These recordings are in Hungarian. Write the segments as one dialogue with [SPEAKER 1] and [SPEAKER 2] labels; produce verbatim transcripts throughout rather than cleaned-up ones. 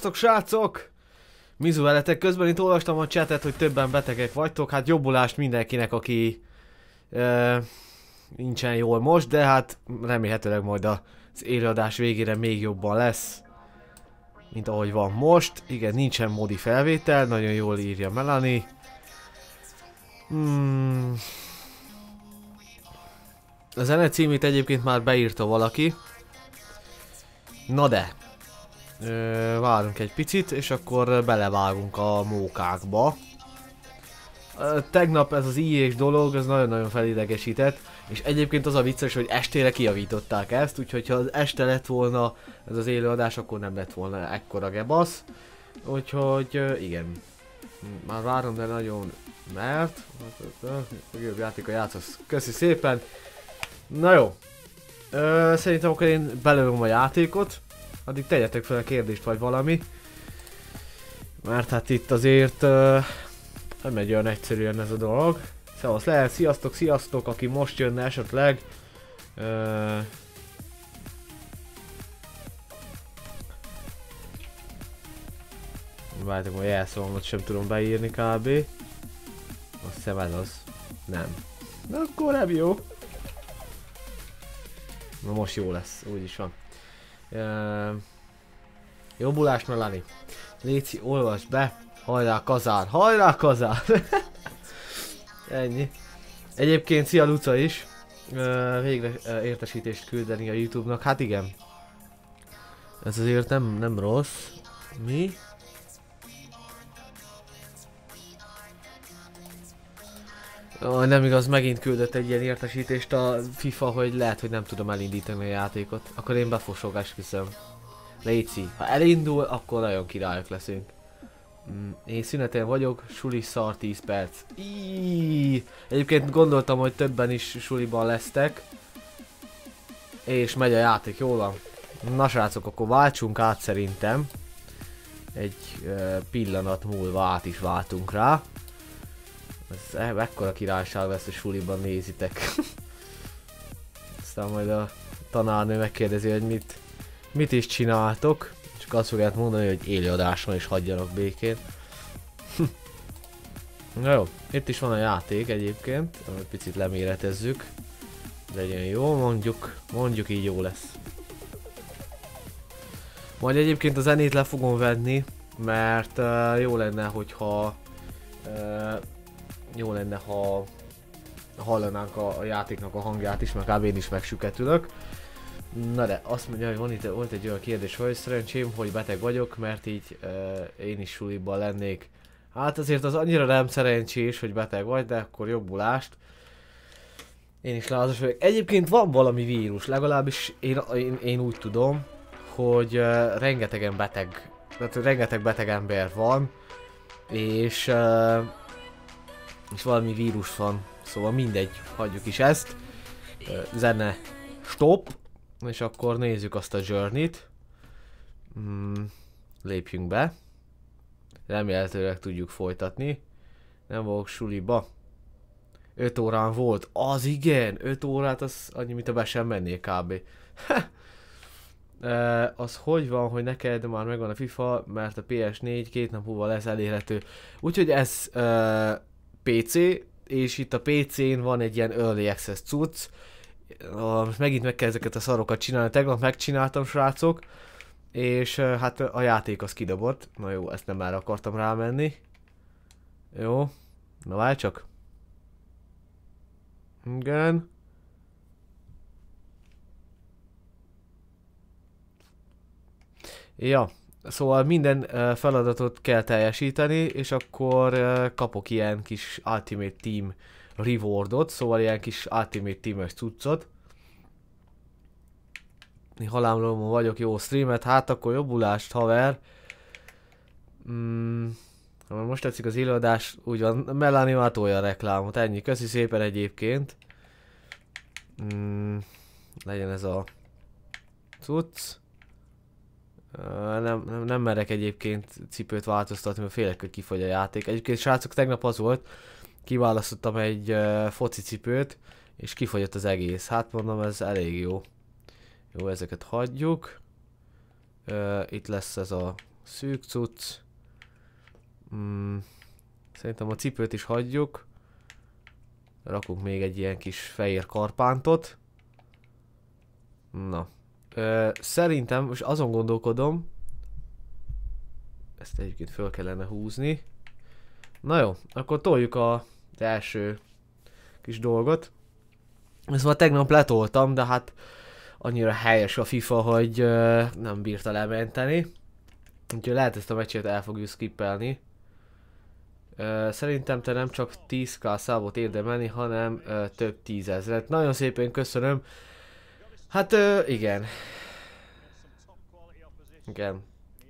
[SPEAKER 1] Sziasztok srácok! Mizu veletek, közben itt olvastam a chatet, hogy többen betegek vagytok. Hát jobbulást mindenkinek, aki e, nincsen jól most, de hát remélhetőleg majd az élőadás végére még jobban lesz, mint ahogy van most. Igen, nincsen modi felvétel, nagyon jól írja Melanie. Hmm. A zene címét egyébként már beírta valaki. Na de, Ö, várunk egy picit, és akkor belevágunk a mókákba. Ö, tegnap ez az i á-s dolog, ez nagyon-nagyon felidegesített, és egyébként az a vicces, hogy estére kijavították ezt, úgyhogy ha az este lett volna ez az élőadás, akkor nem lett volna ekkora gebasz. Úgyhogy ö, igen, már várom, de nagyon mert... Jobb játék a játszasz. Köszi szépen! Na jó, ö, szerintem akkor én belőlem a játékot. Addig tegyetek fel a kérdést vagy valami. Mert hát itt azért uh, nem megy olyan egyszerűen ez a dolog. Szevasz lehet, sziasztok, sziasztok, aki most jönne esetleg. Uh, Várjátok, hogy jelszavamat sem tudom beírni kb. Azt hiszem ez az. Nem. Na akkor nem jó. Na most jó lesz, úgyis van. Uh, Jobbulás Melanie. Léci, olvasd be. Hajrá kazár, hajrá kazár. Ennyi. Egyébként szia Luca is. Uh, végre uh, értesítést küldeni a YouTube-nak. Hát igen. Ez azért nem, nem rossz. Mi? Oh, nem igaz, megint küldött egy ilyen értesítést a FIFA, hogy lehet, hogy nem tudom elindítani a játékot. Akkor én befosok, esküszöm. Léci, ha elindul, akkor nagyon királyok leszünk. Mm, én szüneten vagyok, suli szar tíz perc. Iiii. Egyébként gondoltam, hogy többen is suliban lesztek. És megy a játék, jól van. Na srácok, akkor váltsunk át szerintem. Egy uh, pillanat múlva át is váltunk rá. Ez ekkora királyság lesz, hogy suliban nézitek. Aztán majd a tanárnő megkérdezi, hogy mit, mit is csináltok. Csak azt fogják mondani, hogy élőadás van és hagyjanak békén. Na jó, itt is van a játék egyébként. Egy picit leméretezzük. Legyen jó, mondjuk, mondjuk így jó lesz. Majd egyébként a zenét le fogom venni, mert uh, jó lenne, hogyha uh, jó lenne, ha hallanánk a, a játéknak a hangját is, mert kb. Én is megsüketülök. Na de, azt mondja, hogy van itt, volt egy olyan kérdés, hogy szerencsém, hogy beteg vagyok, mert így uh, én is suliban lennék. Hát azért az annyira nem szerencsés, hogy beteg vagy, de akkor jobbulást. Én is lázas vagyok. Egyébként van valami vírus, legalábbis én, én, én úgy tudom, hogy uh, rengetegen beteg, tehát rengeteg beteg ember van, és uh, és valami vírus van, szóval mindegy, hagyjuk is ezt. Uh, zene stop, és akkor nézzük azt a journey-t. Mm, lépjünk be. Remélhetőleg tudjuk folytatni. Nem vagyok suliba. öt órán volt, az igen, öt órát az annyi, mint a be sem mennék kb. Uh, az hogy van, hogy neked már megvan a FIFA, mert a pé es négy két nap múlva lesz elérhető. Úgyhogy ez uh, pé cé, és itt a pé cén van egy ilyen Early Access cucc. Uh, most megint meg kell ezeket a szarokat csinálni, tegnap megcsináltam srácok, és uh, hát a játék az kidobott. Na jó, ezt nem már akartam rámenni. Jó, na várj csak. Igen. Ja, szóval minden uh, feladatot kell teljesíteni, és akkor uh, kapok ilyen kis Ultimate Team rewardot, szóval ilyen kis Ultimate Team-es cuccot. Halámlomon vagyok, jó streamet, hát akkor jobbulást, haver. Mm, ha most tetszik az előadás, úgy van, Melanie már tolja a reklámot, ennyi, köszi szépen egyébként. Mm, legyen ez a cucc. Uh, nem, nem, nem merek egyébként cipőt változtatni, mert félek, hogy kifogy a játék. Egyébként srácok, tegnap az volt, kiválasztottam egy uh, foci cipőt, és kifogyott az egész. Hát mondom, ez elég jó. Jó, ezeket hagyjuk. Uh, itt lesz ez a Szűk cucc. Mm, szerintem a cipőt is hagyjuk. Rakunk még egy ilyen kis fehér karpántot. Na. Ö, szerintem most azon gondolkodom. Ezt egyébként föl kellene húzni. Na jó, akkor toljuk a, az első kis dolgot. Ezt már tegnap letoltam, de hát annyira helyes a FIFA, hogy ö, nem bírta lementeni. Úgyhogy lehet ezt a meccset el fogjuk skippelni. Ö, szerintem te nem csak tíz ká számot érdemelni, hanem ö, több tízezret. Nagyon szépen köszönöm. Hát ö, igen. Igen.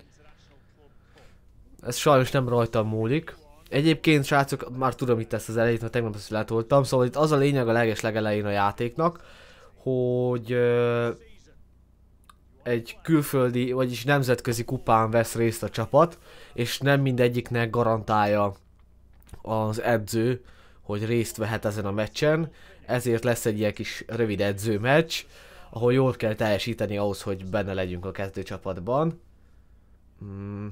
[SPEAKER 1] Ez sajnos nem rajtam múlik. Egyébként srácok, már tudom itt ezt az elejét, mert tegnap ezt letoltam. Szóval itt az a lényeg a leges legelején a játéknak, hogy ö, egy külföldi, vagyis nemzetközi kupán vesz részt a csapat, és nem mindegyiknek garantálja az edző, hogy részt vehet ezen a meccsen, ezért lesz egy ilyen kis rövid edzőmeccs, ahol jól kell teljesíteni ahhoz, hogy benne legyünk a kezdőcsapatban. Hmm.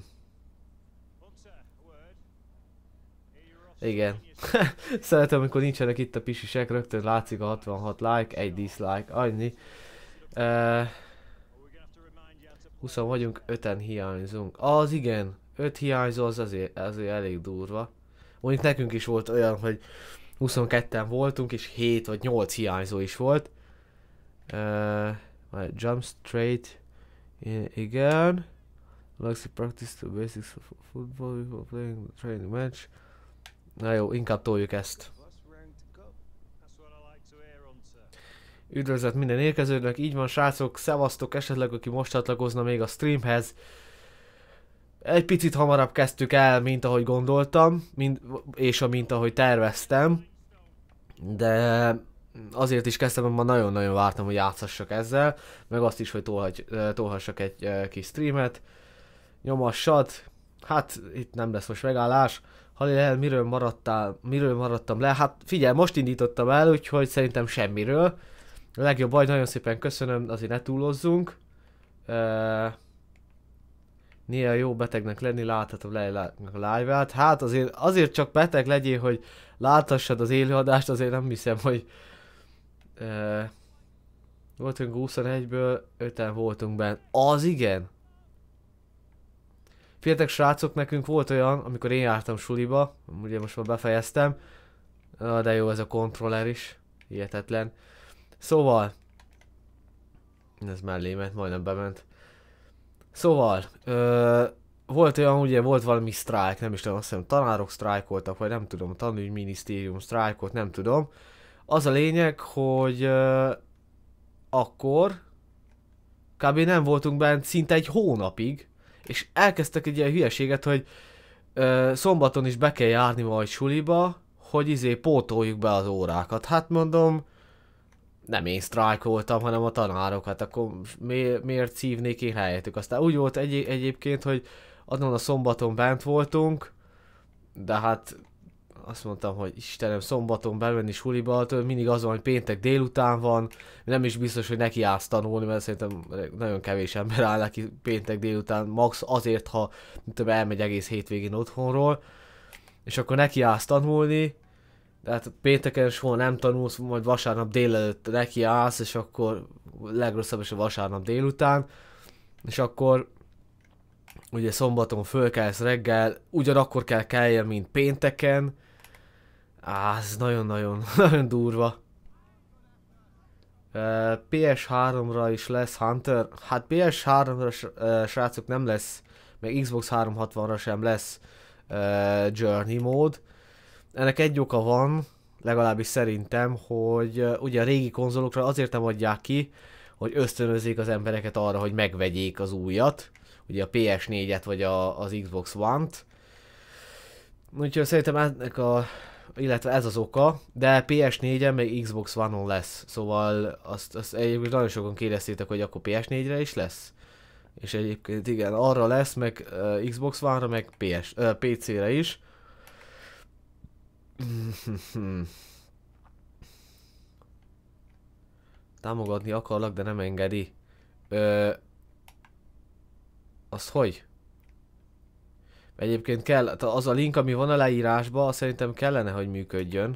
[SPEAKER 1] Igen. Szeretem, amikor nincsenek itt a pisisek, rögtön látszik a hatvanhat like, egy dislike, annyi. Uh, húszan vagyunk, öten hiányzunk. Az igen, öt hiányzó az azért, azért elég durva. Mondjuk nekünk is volt olyan, hogy huszonketten voltunk, és hét vagy nyolc hiányzó is volt. Uh, jump straight. Igen. Luxy practice the basics of football before playing the training match. Na jó, inkább toljuk ezt. Üdvözlet minden érkezőnek, így van srácok, szevasztok, esetleg aki most csatlakozna még a streamhez. Egy picit hamarabb kezdtük el, mint ahogy gondoltam, mint, és amint ahogy terveztem. De azért is kezdtem, mert ma nagyon-nagyon vártam, hogy játszassak ezzel, meg azt is, hogy tolhagy, tolhassak egy uh, kis streamet. Nyomassad, hát itt nem lesz most megállás. Halil, miről maradtál, miről maradtam le? Hát figyelj, most indítottam el, úgyhogy szerintem semmiről. A legjobb baj, nagyon szépen köszönöm, azért ne túlozzunk. Uh, néha jó betegnek lenni, láthatom le a live-át. Hát azért, azért csak beteg legyél, hogy láthassad az élőadást, azért nem hiszem, hogy... Uh, voltunk huszonegyből, öten voltunk benne. Az igen! Figyeljetek srácok, nekünk volt olyan, amikor én jártam suliba, ugye most már befejeztem, de jó ez a kontroller is, hihetetlen. Szóval, ez mellé ment, majdnem bement. Szóval, ö, volt olyan, ugye volt valami sztrájk, nem is tudom, azt hiszem tanárok sztrájkoltak, vagy nem tudom, a tanügyminisztérium sztrájkolt, nem tudom. Az a lényeg, hogy ö, akkor kb. Nem voltunk bent szinte egy hónapig, és elkezdtek egy ilyen hülyeséget, hogy ö, szombaton is be kell járni majd suliba, hogy izé pótoljuk be az órákat. Hát mondom, nem én sztrájkoltam, hanem a tanárok, hát akkor mi, miért szívnék én helyettük. Aztán úgy volt egy, egyébként, hogy azon a szombaton bent voltunk, de hát azt mondtam, hogy Istenem, szombaton bemenni suliba, mindig az van, hogy péntek délután van, nem is biztos, hogy neki állsz tanulni, mert szerintem nagyon kevés ember áll neki péntek délután, max azért, ha tudom, elmegy egész hétvégén otthonról, és akkor neki állsz tanulni, de hát pénteken soha nem tanulsz, majd vasárnap délelőtt neki állsz, és akkor legrosszabb is a vasárnap délután, és akkor ugye szombaton fölkelsz reggel, ugyanakkor kell keljen, mint pénteken. Á, ez nagyon-nagyon nagyon durva. Uh, pé es háromra is lesz Hunter. Hát pé es háromra uh, srácok nem lesz, meg Xbox háromszázhatvanra sem lesz uh, Journey mód. Ennek egy oka van, legalábbis szerintem, hogy uh, ugye a régi konzolokra azért nem adják ki, hogy ösztönözzék az embereket arra, hogy megvegyék az újat. Ugye a pé es négyet vagy a, az Xbox One-t. Úgyhogy szerintem ennek a, illetve ez az oka, de pé es négyen meg Xbox One-on lesz. Szóval azt, azt egyébként nagyon sokan kérdeztétek, hogy akkor pé es négyre is lesz. És egyébként igen, arra lesz, meg uh, Xbox One-ra, meg pé es, uh, pé cére is. Támogatni akarlak, de nem engedi. Ö, az hogy? Egyébként kell, az a link, ami van a leírásban, szerintem kellene, hogy működjön.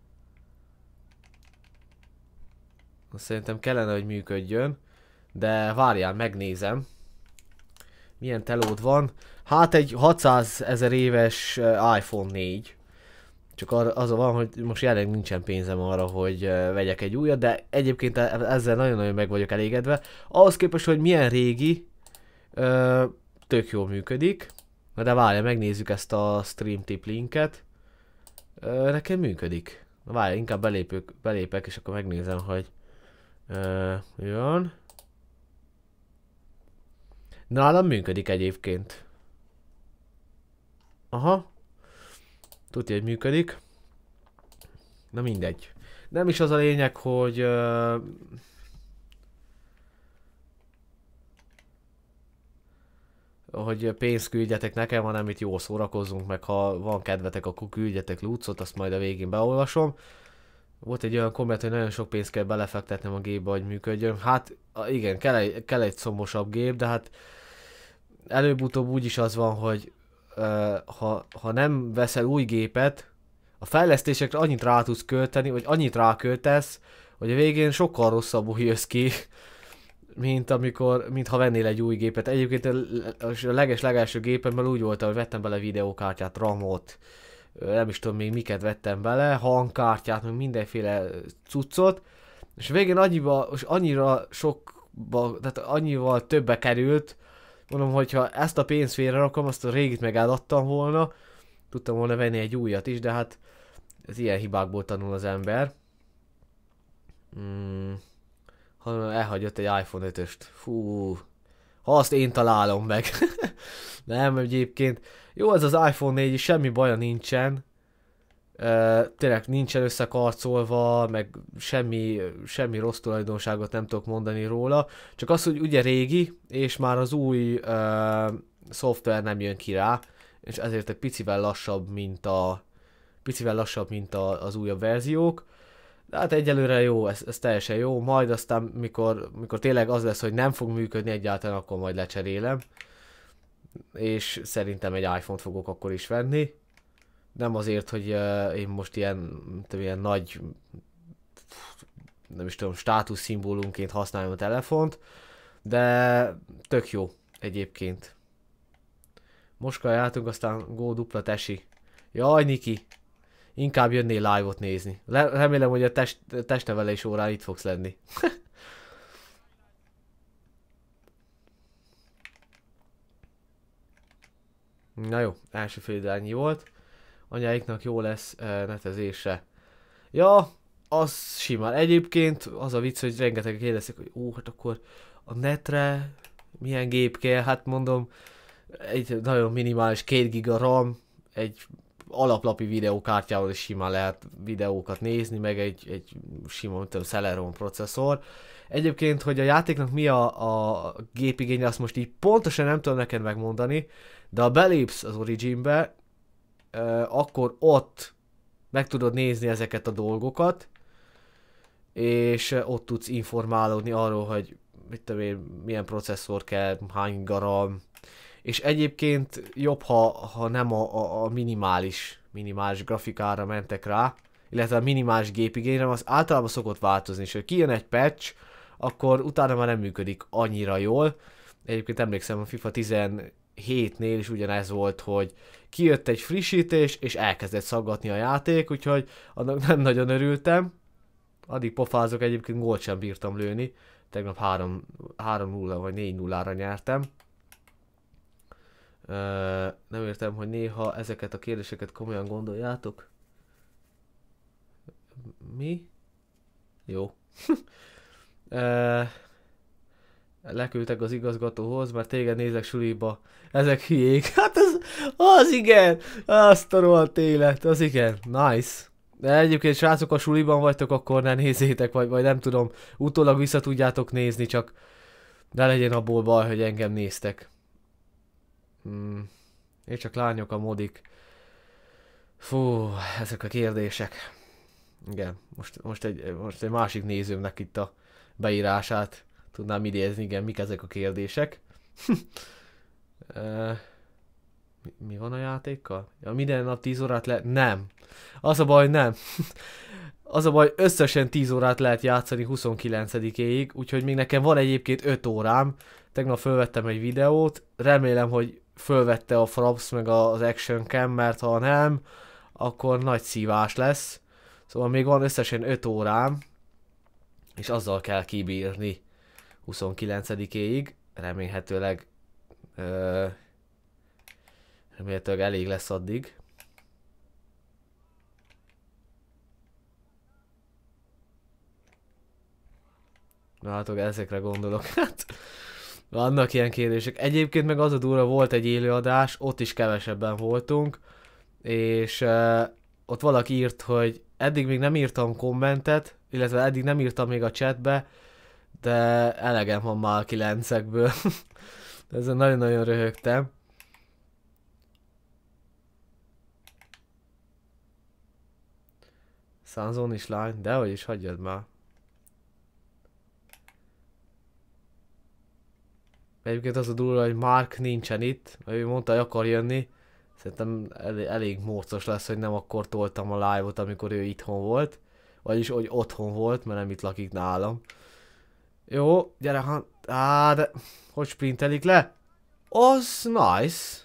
[SPEAKER 1] Szerintem kellene, hogy működjön. De várjál, megnézem. Milyen telód van? Hát egy hatszázezer éves iPhone négy. Csak az a van, hogy most jelenleg nincsen pénzem arra, hogy vegyek egy újat, de egyébként ezzel nagyon-nagyon meg vagyok elégedve. Ahhoz képest, hogy milyen régi, tök jól működik. Na de várjál, megnézzük ezt a stream tip linket. Nekem működik. Na várjál, inkább belépök, belépek, és akkor megnézem, hogy jön. Nálam működik egyébként. Aha. Tudja, hogy működik. Na mindegy. Nem is az a lényeg, hogy... Uh, hogy pénzt küldjetek nekem, hanem itt jól szórakozzunk, meg ha van kedvetek, akkor küldjetek lúcot, azt majd a végén beolvasom. Volt egy olyan komment, hogy nagyon sok pénzt kell belefektetnem a gépbe, hogy működjön. Hát igen, kell egy, kell egy szombosabb gép, de hát előbb-utóbb úgyis az van, hogy uh, ha, ha nem veszel új gépet, a fejlesztésekre annyit rá tudsz költeni, vagy annyit ráköltesz, hogy a végén sokkal rosszabbul jössz ki, mint amikor, mint ha vennél egy új gépet. Egyébként a leges-legelső gépemben úgy volt, hogy vettem bele videókártyát, ramot, nem is tudom még miket vettem bele, hangkártyát, meg mindenféle cuccot, és a végén annyiba, és annyira sokba, tehát annyival többe került, mondom, hogyha ezt a pénzt félrerakom, azt a régit meg eladtam volna, tudtam volna venni egy újat is, de hát ez ilyen hibákból tanul az ember. Hmm. Ha elhagyott egy iPhone ötöst. Fú. Ha azt én találom meg. Nem, egyébként. Jó, ez az iPhone négy, semmi baja nincsen. Uh, tényleg nincsen összekarcolva, meg semmi, semmi rossz tulajdonságot nem tudok mondani róla. Csak az, hogy ugye régi, és már az új uh, szoftver nem jön ki rá, és ezért egy picivel lassabb, mint a picivel lassabb, mint a, az újabb verziók. De hát egyelőre jó, ez, ez teljesen jó, majd aztán mikor, mikor tényleg az lesz, hogy nem fog működni egyáltalán, akkor majd lecserélem. És szerintem egy iPhone-t fogok akkor is venni. Nem azért, hogy uh, én most ilyen, ilyen nagy, nem is tudom, státusz szimbólumként használjam a telefont, de tök jó egyébként. Most kell játunk, aztán go dupla tesi. Jaj, Niki! Inkább jönnél live-ot nézni. Le remélem, hogy a test testnevelés órán itt fogsz lenni. Na jó, első fél ennyi volt. Anyáiknak jó lesz uh, netezése. Ja, az simán. Egyébként az a vicc, hogy rengeteg kérdezik, hogy ó, hát akkor a netre milyen gép kell? Hát mondom, egy nagyon minimális két giga RAM, egy alaplapi videókártyával is simán lehet videókat nézni, meg egy, egy sima, mint a Celeron processzor. Egyébként, hogy a játéknak mi a, a gépigénye, azt most így pontosan nem tudom neked megmondani, de ha belépsz az Originbe, euh, akkor ott meg tudod nézni ezeket a dolgokat, és ott tudsz informálódni arról, hogy mit tudom én, milyen processzor kell, hány garam, és egyébként jobb, ha, ha nem a, a, a minimális, minimális grafikára mentek rá, illetve a minimális gépigényre, az általában szokott változni, és ha kijön egy patch, akkor utána már nem működik annyira jól. Egyébként emlékszem, a FIFA tizenhétnél is ugyanez volt, hogy kijött egy frissítés, és elkezdett szaggatni a játék, úgyhogy annak nem nagyon örültem. Addig pofázok, egyébként gólt sem bírtam lőni. Tegnap három nulla vagy négy nullára nyertem. Uh, nem értem, hogy néha ezeket a kérdéseket komolyan gondoljátok. Mi? Jó. uh, leküldtek az igazgatóhoz, mert téged nézek suliba. Ezek hülyék. Hát az, az igen! Azt a rohadt élet, az igen. Nice. De egyébként srácok, a suliban vagytok, akkor ne nézzétek, vagy, vagy nem tudom, utólag vissza tudjátok nézni, csak ne legyen abból baj, hogy engem néztek. Hmm. És csak lányok a modik. Fú, ezek a kérdések. Igen, most, most, egy, most egy másik nézőmnek itt a beírását tudnám idézni, igen, mik ezek a kérdések. uh, Mi, mi van a játékkal? Ja, minden nap tíz órát lehet... Nem. Az a baj, nem. Az a baj, összesen tíz órát lehet játszani huszonkilencedikéig, úgyhogy még nekem van egyébként öt órám. Tegnap fölvettem egy videót, remélem, hogy fölvette a Fraps meg az Action Cam, mert ha nem, akkor nagy szívás lesz. Szóval még van összesen öt órám, és azzal kell kibírni huszonkilencedikéig. Remélhetőleg, ö, remélhetőleg elég lesz addig. Látok, ezekre gondolok. Hát, vannak ilyen kérdések. Egyébként meg az a durva, volt egy élőadás, ott is kevesebben voltunk, és uh, ott valaki írt, hogy eddig még nem írtam kommentet, illetve eddig nem írtam még a chatbe, de elegem van már a kilencekből. Ezen nagyon-nagyon röhögtem. Sanzon is lány, dehogy is, hagyjad már. Egyébként az a durva, hogy Mark nincsen itt, ő mondta, hogy akar jönni. Szerintem elég, elég mórcos lesz, hogy nem akkor toltam a live-ot, amikor ő itthon volt. Vagyis, hogy otthon volt, mert nem itt lakik nálam. Jó, gyere, ha... Á, de... Hogy sprintelik le? Az nice.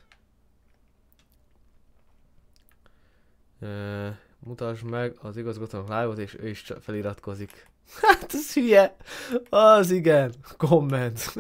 [SPEAKER 1] Uh, mutasd meg az igazgatónak live-ot, és ő is feliratkozik. Hát, ez hülye. Az igen. Komment.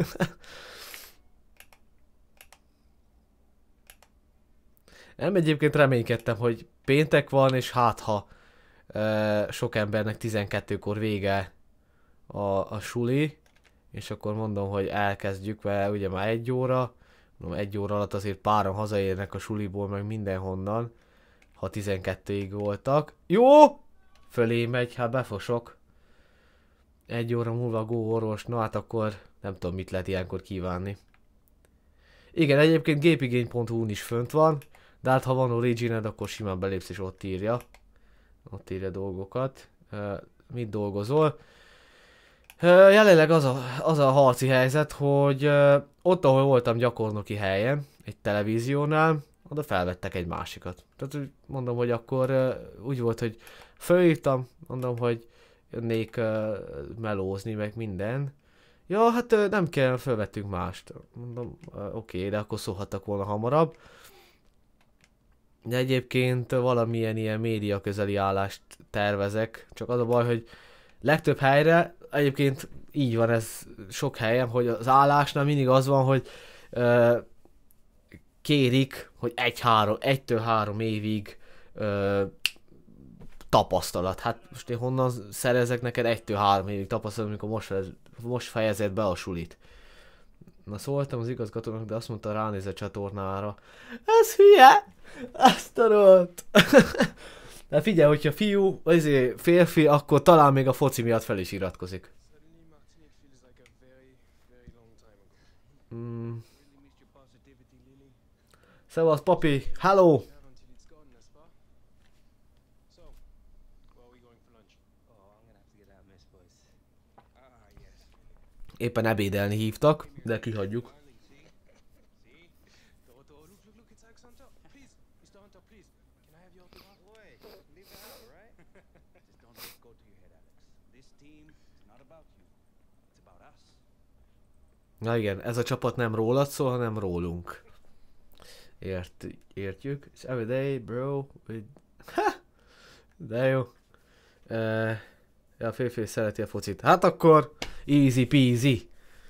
[SPEAKER 1] Nem, egyébként reménykedtem, hogy péntek van, és hát ha e, sok embernek tizenkettőkor vége a, a suli, és akkor mondom, hogy elkezdjük, mert ugye már egy óra, mondom, egy óra alatt azért páran hazaérnek a suliból, meg mindenhonnan, ha tizenkettőig voltak. Jó! Fölé megy, hát befosok. Egy óra múlva go orvos, na hát akkor nem tudom, mit lehet ilyenkor kívánni. Igen, egyébként gépigény pont hu-n is fönt van, de hát ha van Origined, akkor simán belépsz és ott írja. Ott írja dolgokat. Uh, mit dolgozol? Uh, jelenleg az a, az a harci helyzet, hogy uh, ott, ahol voltam gyakornoki helyen, egy televíziónál, oda felvettek egy másikat. Tehát mondom, hogy akkor uh, úgy volt, hogy fölírtam, mondom, hogy jönnék uh, melózni, meg minden. Ja, hát uh, nem kell, felvettünk mást. Mondom, uh, oké, okay, de akkor szólhattak volna hamarabb. De egyébként valamilyen ilyen média közeli állást tervezek, csak az a baj, hogy legtöbb helyre, egyébként így van ez sok helyen, hogy az állásnál mindig az van, hogy ö, kérik, hogy egy-három, egytől három évig ö, tapasztalat. Hát most én honnan szerezek neked egytől három évig tapasztalat, amikor most, most fejezed be a sulit. Na szóltam az igazgatónak, de azt mondta, ránéz a csatornára. Ez hülye! Azt a rohadt! De figyelj, hogyha fiú, vagy férfi, akkor talán még a foci miatt fel is iratkozik. Mm. Szevasz papi, hello! Éppen ebédelni hívtak, de kihagyjuk. Na igen, ez a csapat nem rólad szól, hanem rólunk. Ért, értjük. It's every day, bro. Ha! De jó. Uh, ja, a férfi szereti a focit. Hát akkor easy peasy.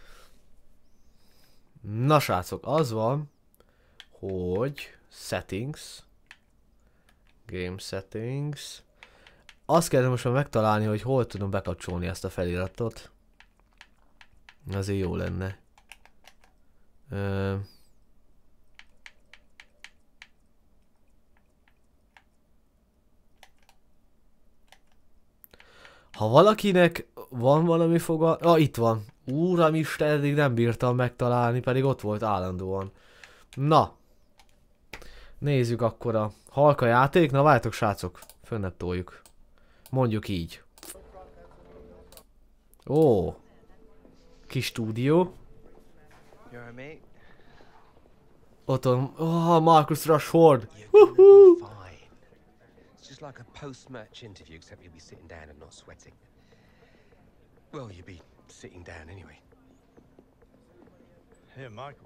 [SPEAKER 1] Na srácok, az van, hogy settings. Game settings. Azt kell most már megtalálni, hogy hol tudom bekapcsolni ezt a feliratot. Azért jó lenne. Uh, ha valakinek van valami foga... Ah, itt van. Úramisten, eddig nem bírtam megtalálni, pedig ott volt állandóan. Na. Nézzük akkor a halka játék. Na várjátok srácok, fönnebb toljuk. Mondjuk így. Ó. Kis stúdió.
[SPEAKER 2] You alright, mate?
[SPEAKER 1] Otthon, oh, Marcus Rashford.
[SPEAKER 2] You're gonna be fine. It's just like a post-match interview, except you'll be sitting down and not sweating. Well, you'll be sitting down anyway.
[SPEAKER 3] Here, Michael.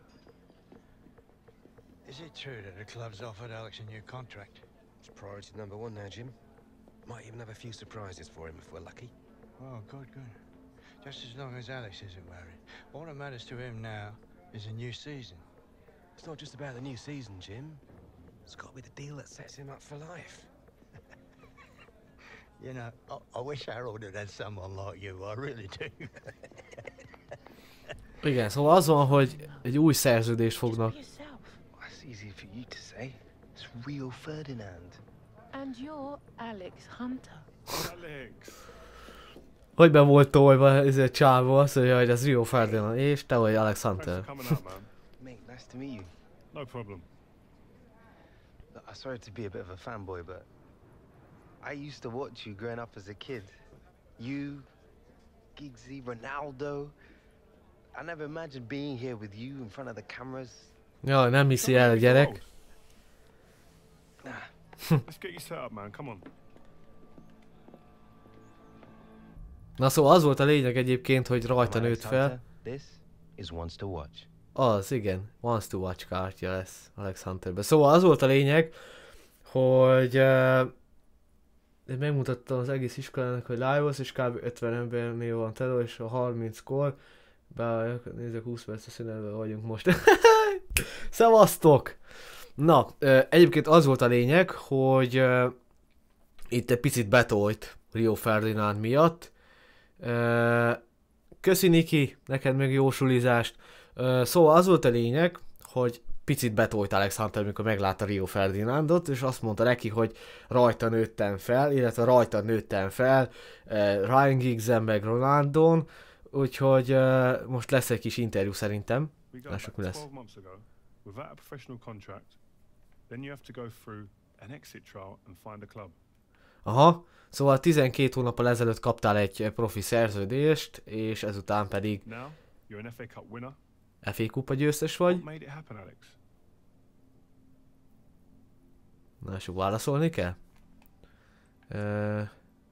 [SPEAKER 3] Is it true that the club's offered Alex a new contract?
[SPEAKER 2] It's priority number one now, Jim. Might even have a few surprises for him if we're lucky.
[SPEAKER 3] Oh, good, good. Just as long as Alex isn't worried. All that matters to him now is a new season.
[SPEAKER 2] It's not just about the new season, Jim. It's got to be the deal that sets him up for life.
[SPEAKER 3] You know, I, I wish Harold had had someone like you. I really do.
[SPEAKER 1] Igen, szóval az van, hogy egy új szerződést fognak.
[SPEAKER 2] That's easy for you to say. It's Rio Ferdinand.
[SPEAKER 4] And you're Alex Hunter.
[SPEAKER 5] Alex.
[SPEAKER 1] Hogy be volt tolva ez a csávó, azt mondja, hogy ez Rio Ferdinand, és te vagy Alex
[SPEAKER 5] Thanks
[SPEAKER 1] Hunter.
[SPEAKER 5] for coming out, man.
[SPEAKER 2] Mate, nice to meet you.
[SPEAKER 5] No problem.
[SPEAKER 2] Look, I'm sorry to be a bit of a fanboy, but I used to watch you growing up as a kid. You, Giggsy, Ronaldo. I never imagined being here with you in front of the cameras.
[SPEAKER 1] Jaj, nem hiszi el a gyerek.
[SPEAKER 2] Nah.
[SPEAKER 5] Let's get you set up, man. Come on.
[SPEAKER 1] Na szóval az volt a lényeg egyébként, hogy rajta nőtt fel.
[SPEAKER 2] This is Wants to Watch.
[SPEAKER 1] Az, igen. Wants to Watch kártya lesz Alex Hunterben. Szóval az volt a lényeg, hogy uh, én megmutattam az egész iskolának, hogy live-osz, és kb. ötven embernél van tele, és a harminckor bár nézzük, húsz perces szünetben vagyunk most. Szevasztok! Na, uh, egyébként az volt a lényeg, hogy uh, itt egy picit betolt Rio Ferdinand miatt. Uh, köszi Niki, neked meg jó sulizást. Uh, szóval az volt a lényeg, hogy picit betolt Alex Hunter, amikor meglátta Rio Ferdinandot, és azt mondta neki, hogy rajta nőttem fel, illetve rajta nőttem fel uh, Ryan Giggs-en meg Ronaldon, úgyhogy uh, most lesz egy kis interjú szerintem. Lássuk, mi lesz.
[SPEAKER 5] twelve months ago, without a professional contract, then you have to go through an exit trial and find a club.
[SPEAKER 1] Aha, szóval tizenkét hónappal ezelőtt kaptál egy profi szerződést, és ezután pedig
[SPEAKER 5] Now, you're an F A Cup winner.
[SPEAKER 1] ef á kupa győztes vagy.
[SPEAKER 5] What made it happen, Alex?
[SPEAKER 1] Na, sok válaszolni kell? Uh,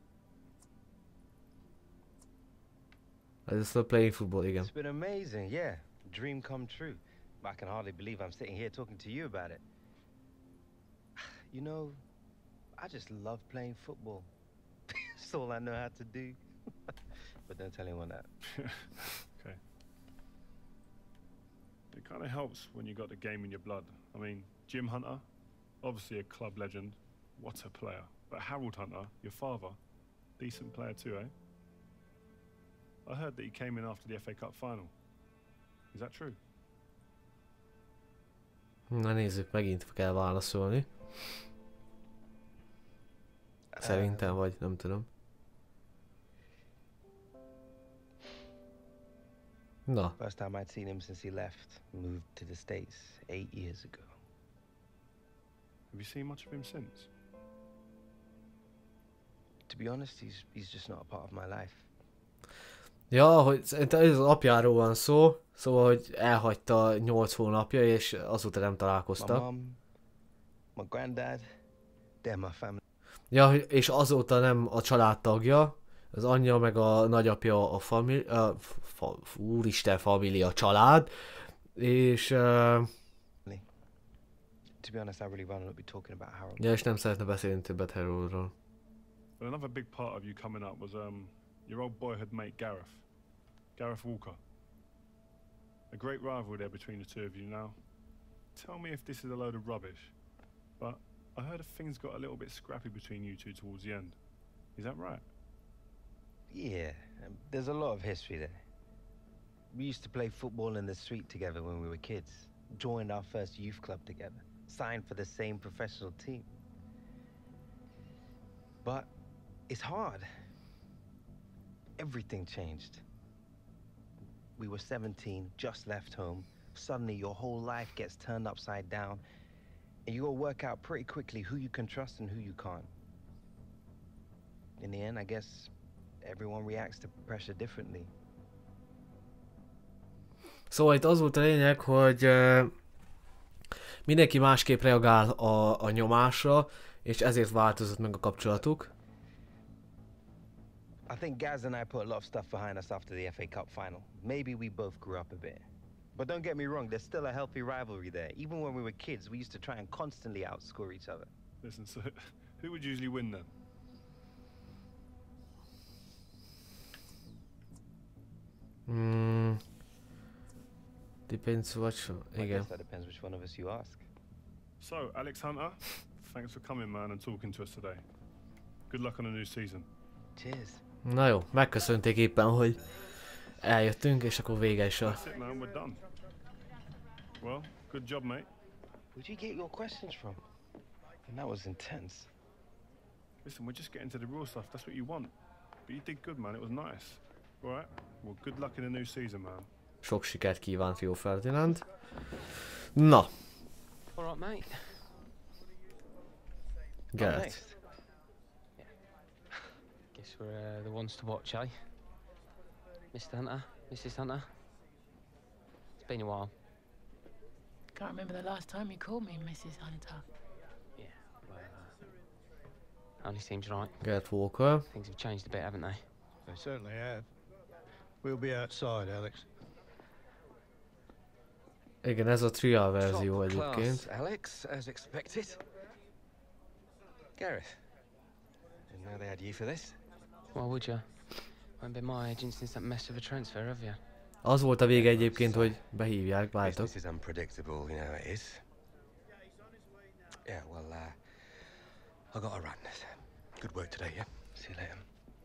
[SPEAKER 1] I just love playing football, igen.
[SPEAKER 2] It's been amazing, yeah. Dream come true. I can hardly believe I'm sitting here talking to you about it. You know, I just love playing football. It's all I know how to do. But don't tell anyone that.
[SPEAKER 5] Okay. It kind of helps when you got the game in your blood. I mean, Jim Hunter, obviously a club legend. What a player. But Harold Hunter, your father, decent player too, eh? I heard that he came in after the F A Cup final. Is that true?
[SPEAKER 1] Na nézzük, megint kell válaszolni. Szerintem, vagy nem tudom. Na.
[SPEAKER 2] First time I'd seen him since he left, moved to the States eight years ago.
[SPEAKER 5] Have you seen much of him since?
[SPEAKER 2] To be honest, he's he's just not a part of my life.
[SPEAKER 1] Ja, hogy szerintem ez az apjáról van szó, szóval, hogy elhagyta nyolc hónapja, és azóta nem
[SPEAKER 2] My
[SPEAKER 1] találkoztak.
[SPEAKER 2] mom, my granddad, they're my family.
[SPEAKER 1] Ja, és azóta nem a családtagja, az anyja meg a nagyapja a família, uh, fa, úristen família, család, és uh,
[SPEAKER 2] To be honest, I really rather not be talking about Harold.
[SPEAKER 1] ja, és nem szeretne beszélni többet Haroldról.
[SPEAKER 5] Well, another big part of you coming up was um, your old boyhood mate Gareth. Gareth Walker. A great rivalry there between the two of you now. Tell me if this is a load of rubbish, but I heard if things got a little bit scrappy between you two towards the end. Is that right?
[SPEAKER 2] Yeah, um, there's a lot of history there. We used to play football in the street together when we were kids. Joined our first youth club together. Signed for the same professional team. But it's hard. Everything changed. We were seventeen, just left home. Suddenly your whole life gets turned upside down. And you gotta work out pretty quickly who you can trust and who you can't. In the end, I guess everyone reacts to pressure differently.
[SPEAKER 1] Szóval itt az volt a lényeg, hogy uh, mindenki másképp reagál a, a nyomásra, és ezért változott meg a kapcsolatuk.
[SPEAKER 2] I think Gaz and I put a lot of stuff behind us after the F A Cup final. Maybe we both grew up a bit. But don't get me wrong, there's still a healthy rivalry there. Even when we were kids, we used to try and constantly outscore each other.
[SPEAKER 5] Listen, so who would usually win then?
[SPEAKER 1] Hmm. Depends what...
[SPEAKER 2] I
[SPEAKER 1] Igen.
[SPEAKER 2] guess that depends which one of us you ask.
[SPEAKER 5] So, Alex Hunter, thanks for coming, man, and talking to us today. Good luck on a new season.
[SPEAKER 2] Cheers.
[SPEAKER 1] Na jó, megköszönték éppen, hogy eljöttünk, és akkor vége is a...
[SPEAKER 5] That's it, man. We're done. Well, good job, mate.
[SPEAKER 2] Where'd you get your questions from? And that was intense.
[SPEAKER 5] Listen, we're just getting to the real stuff. That's what you want. But you did good, man. It was nice. All right? Well, good luck in the new season, man.
[SPEAKER 1] Sok sikert kívánt Rio Ferdinand. Na.
[SPEAKER 6] All right, mate.
[SPEAKER 1] Gareth.
[SPEAKER 2] Next.
[SPEAKER 6] Guess we're uh, the ones to watch, eh? Mister Hunter, Missus Hunter. It's been a while.
[SPEAKER 4] Can't remember the last time you called me Missus Hunter.
[SPEAKER 6] Yeah, well, uh, only seems right.
[SPEAKER 1] Gareth Walker.
[SPEAKER 6] Things have changed a bit, haven't they?
[SPEAKER 3] They certainly have. We'll be outside, Alex.
[SPEAKER 1] Igen, ez a trial verzió
[SPEAKER 7] Top
[SPEAKER 1] egyébként.
[SPEAKER 7] class, Alex, as expected. Gareth, didn't know they had you for this.
[SPEAKER 6] Why would you? Won't be my agent since that mess of a transfer, have you?
[SPEAKER 1] Az volt a vége egyébként, hogy behívják, látok.
[SPEAKER 7] Business is unpredictable, you know it is. Yeah, well, uh, I got a run. Good work today, yeah? See you later.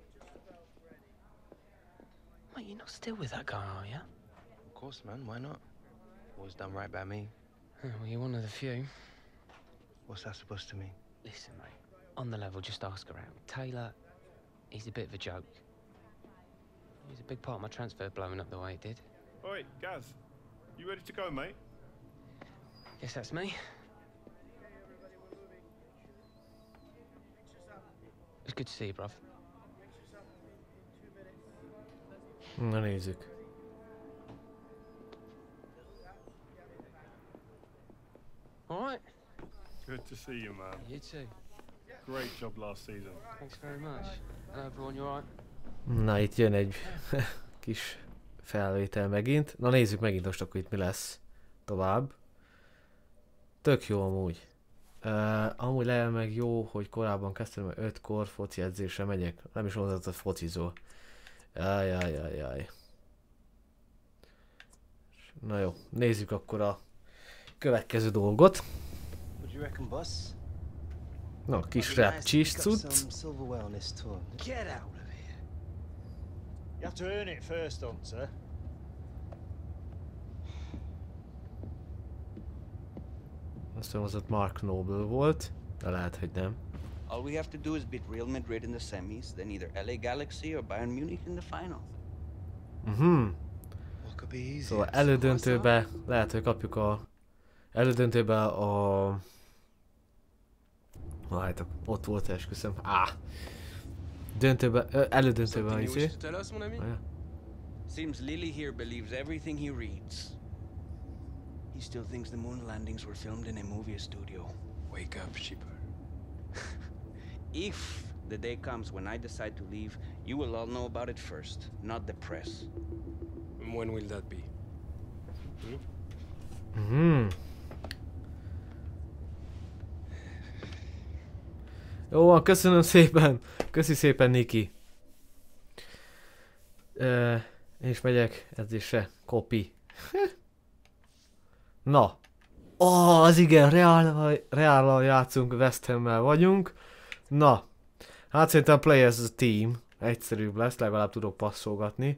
[SPEAKER 6] Mate, you're not still with that guy, are you?
[SPEAKER 2] Of course, man. Why not? Always done right by me.
[SPEAKER 6] Oh, well, you're one of the few.
[SPEAKER 2] What's that supposed to mean?
[SPEAKER 6] Listen, mate. On the level, just ask around. Taylor, he's a bit of a joke. He's a big part of my transfer blowing up the way it did.
[SPEAKER 5] Oi, Gaz. You ready to go, mate?
[SPEAKER 6] Guess that's me. It's good to see you, bruv.
[SPEAKER 1] Na nézzük.
[SPEAKER 6] All right.
[SPEAKER 5] Good to see you, man.
[SPEAKER 6] You too.
[SPEAKER 5] Great job last season.
[SPEAKER 6] Thanks very much. Hello, everyone. You all right?
[SPEAKER 1] Na itt jön egy kis felvétel megint. Na nézzük megint most akkor itt mi lesz tovább. Tök jó amúgy. Uh, amúgy lehet meg jó, hogy korábban kezdtem, hogy ötkor foci edzésre megyek. Nem is mondott a focizó. Jajjajjajjaj. Na jó, nézzük akkor a következő dolgot.
[SPEAKER 2] What do you reckon, boss?
[SPEAKER 1] Na, kis rap cheese cucc.
[SPEAKER 2] silverware on this tour.
[SPEAKER 7] Get out of here.
[SPEAKER 8] You have to earn it first, Hunter.
[SPEAKER 1] Azt hiszem, az ott Mark Noble volt, de lehet, hogy nem.
[SPEAKER 9] All we have to do is beat Real Madrid in the semis, then either L A Galaxy or Bayern Munich in the final.
[SPEAKER 1] Mhm.
[SPEAKER 7] What could be easier?
[SPEAKER 1] Szóval elődöntőbe lehet, hogy kapjuk a... Elődöntőbe a... Várjátok, ott volt esküszöm. Á! Döntőbe... Ö, elődöntőbe a izé. Ah,
[SPEAKER 9] Seems Lily here believes everything he reads. He still thinks the moon landings were filmed in a movie studio.
[SPEAKER 7] Wake up, sheeper.
[SPEAKER 9] If the day comes when I decide to leave, you will all know about it first, not the press.
[SPEAKER 7] And when will that be?
[SPEAKER 1] Mhm. Jó van, köszönöm szépen. Köszi szépen, Niki. Ö, én is megyek edzésre. Kopi. Na. Ó, oh, az igen, Real, Real játszunk, West Hammel vagyunk. Na. Hát szerintem play as a team. Egyszerűbb lesz, legalább tudok passzolgatni.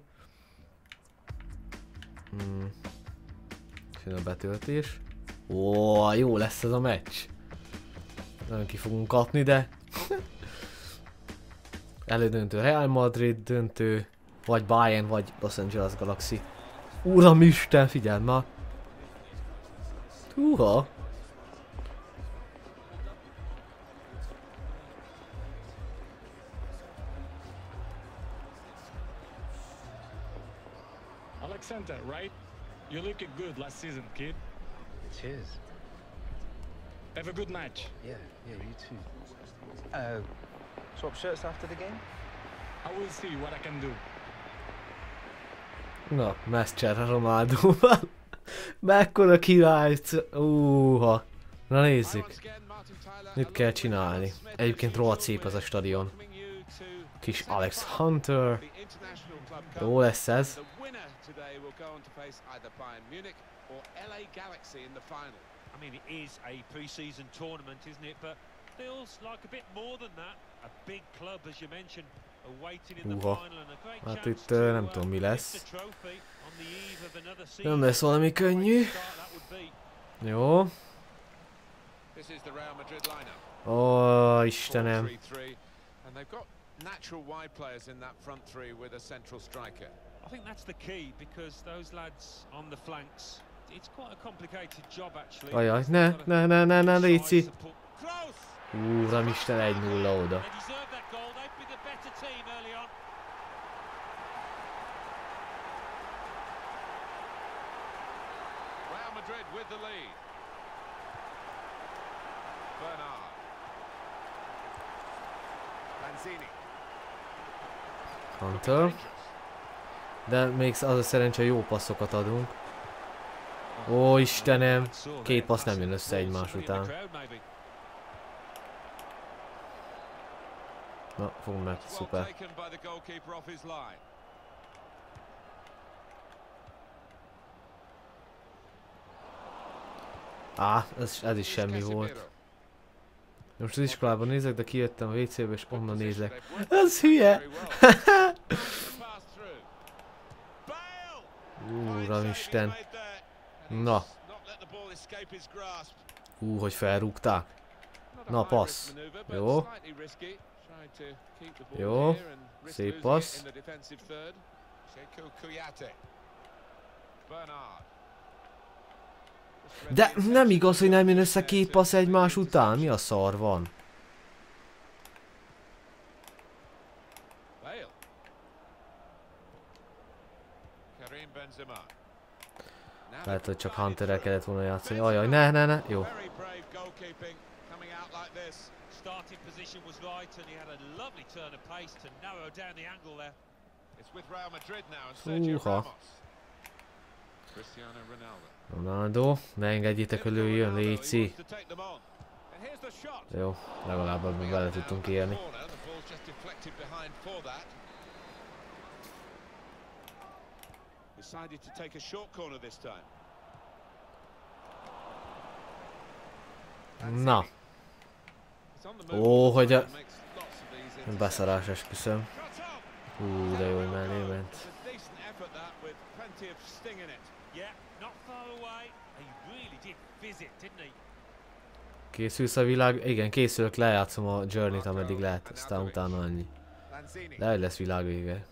[SPEAKER 1] Hmm. Jön a betöltés. Ó, jó lesz ez a meccs. Nagyon ki fogunk kapni, de... Elődöntő Real Madrid döntő, vagy Bayern, vagy Los Angeles Galaxy. Uramisten, figyeld már! Húha!
[SPEAKER 10] Alex Hunter, right? You looked good last season, kid.
[SPEAKER 2] Cheers.
[SPEAKER 9] Have a good match.
[SPEAKER 2] Yeah, yeah, you too. Uh, swap shirts after the game?
[SPEAKER 9] I will see what I can do.
[SPEAKER 1] Na, meccsere Ronaldóval. Mekkora király! Úha. Na nézzük. Mit kell csinálni? Egyébként rohadt szép ez a stadion. Kis Alex Hunter. Jó lesz ez.
[SPEAKER 10] I mean, it is a pre-season tournament, isn't it? But feels like a bit more than that. A big club, as you mentioned, awaiting in the final and a great chance
[SPEAKER 1] Hát itt
[SPEAKER 10] to
[SPEAKER 1] uh, nem tudom mi lesz. Nem lesz valami könnyű. Jó. Ó, Istenem.
[SPEAKER 10] Natural wide players in that front three with a central striker. I think that's the key because those lads on the flanks, it's quite a complicated job actually.
[SPEAKER 1] Ajaj, ne, ne, ne, ne, ne, Léci. Úramisten, egy nulla oda.
[SPEAKER 10] Real Madrid with the lead. Bernard. Lanzini.
[SPEAKER 1] Hunter. De még az a szerencse, jó passzokat adunk. Ó, Istenem! Két passz nem jön össze egymás után. Na, fogom meg, szuper. Á, ez, ez is semmi volt. Most az iskolában nézek, de kijöttem a vé cébe és onnan nézek. Ez hülye! Úramisten! Na! Ú, hogy felrúgták. Na, passz. Jó. Jó. Szép passz. De nem igaz, hogy nem jön össze két passz egymás után? Mi a szar van? Lehet, hogy csak Hunterrel kellett volna játszani. Ajaj, ne, ne, ne. Jó. Húha. Ronaldo, ne engedjétek, hogy lőjön, Léci. Jó, legalább ebben bele tudtunk élni. Na. Ó, hogy a... beszarás, esküszöm. Hú, de jó, hogy mellé ment. Készülsz a világ? Igen, készülök, lejátszom a Journey-t, ameddig lehet, aztán utána annyi. De hogy lesz világvége.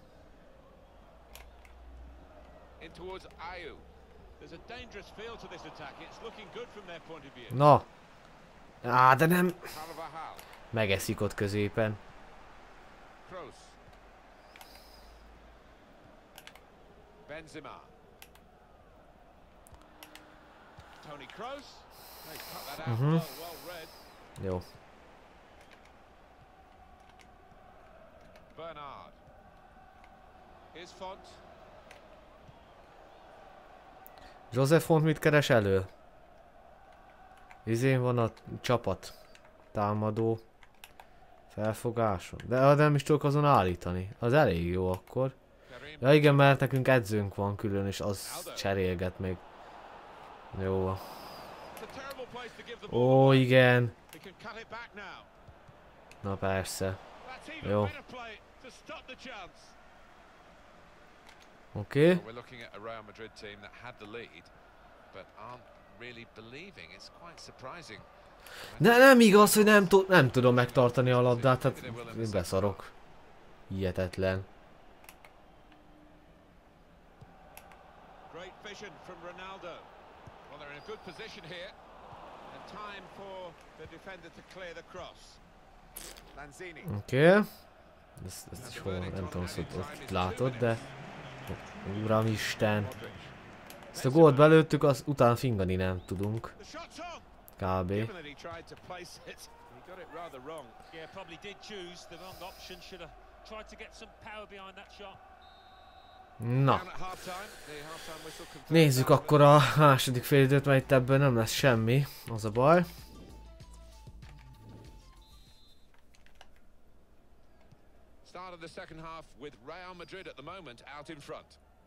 [SPEAKER 1] Na! Á, de nem! Megeszik ott középen.
[SPEAKER 10] Benzema. Tony Kroos. They cut that out
[SPEAKER 1] Mhm.
[SPEAKER 10] well, well read.
[SPEAKER 1] Jó.
[SPEAKER 10] Bernard. Here's Font.
[SPEAKER 1] Joseph Font mit keres elő? Izén van a csapat. Támadó. Felfogáson. De nem is tudok azon állítani. Az elég jó akkor. Ja igen, mert nekünk edzőnk van külön, és az cserélget még. Jó. Ó, igen. Na persze. Jó. Oké. Okay. De nem igaz, hogy nem, nem tudom megtartani a labdát, hát én beszarok. Hihetetlen.
[SPEAKER 10] Vision from Ronaldo. Well, they're in a good position here, and time for the defender to clear the cross. Lanzini.
[SPEAKER 1] Oké. Okay. Ezt, ezt is hol, nem tudom, hogy ott látod, de... Uramisten. Ezt a gólt belőttük, az után fingani nem tudunk. Kb.
[SPEAKER 10] Yeah, probably did choose the wrong option. Should have tried to get some power behind that shot.
[SPEAKER 1] Na. Nézzük akkor a második félidőt, mert itt ebből nem lesz semmi. Az a baj.
[SPEAKER 11] Start of the second half with Real Madrid at the moment out in front.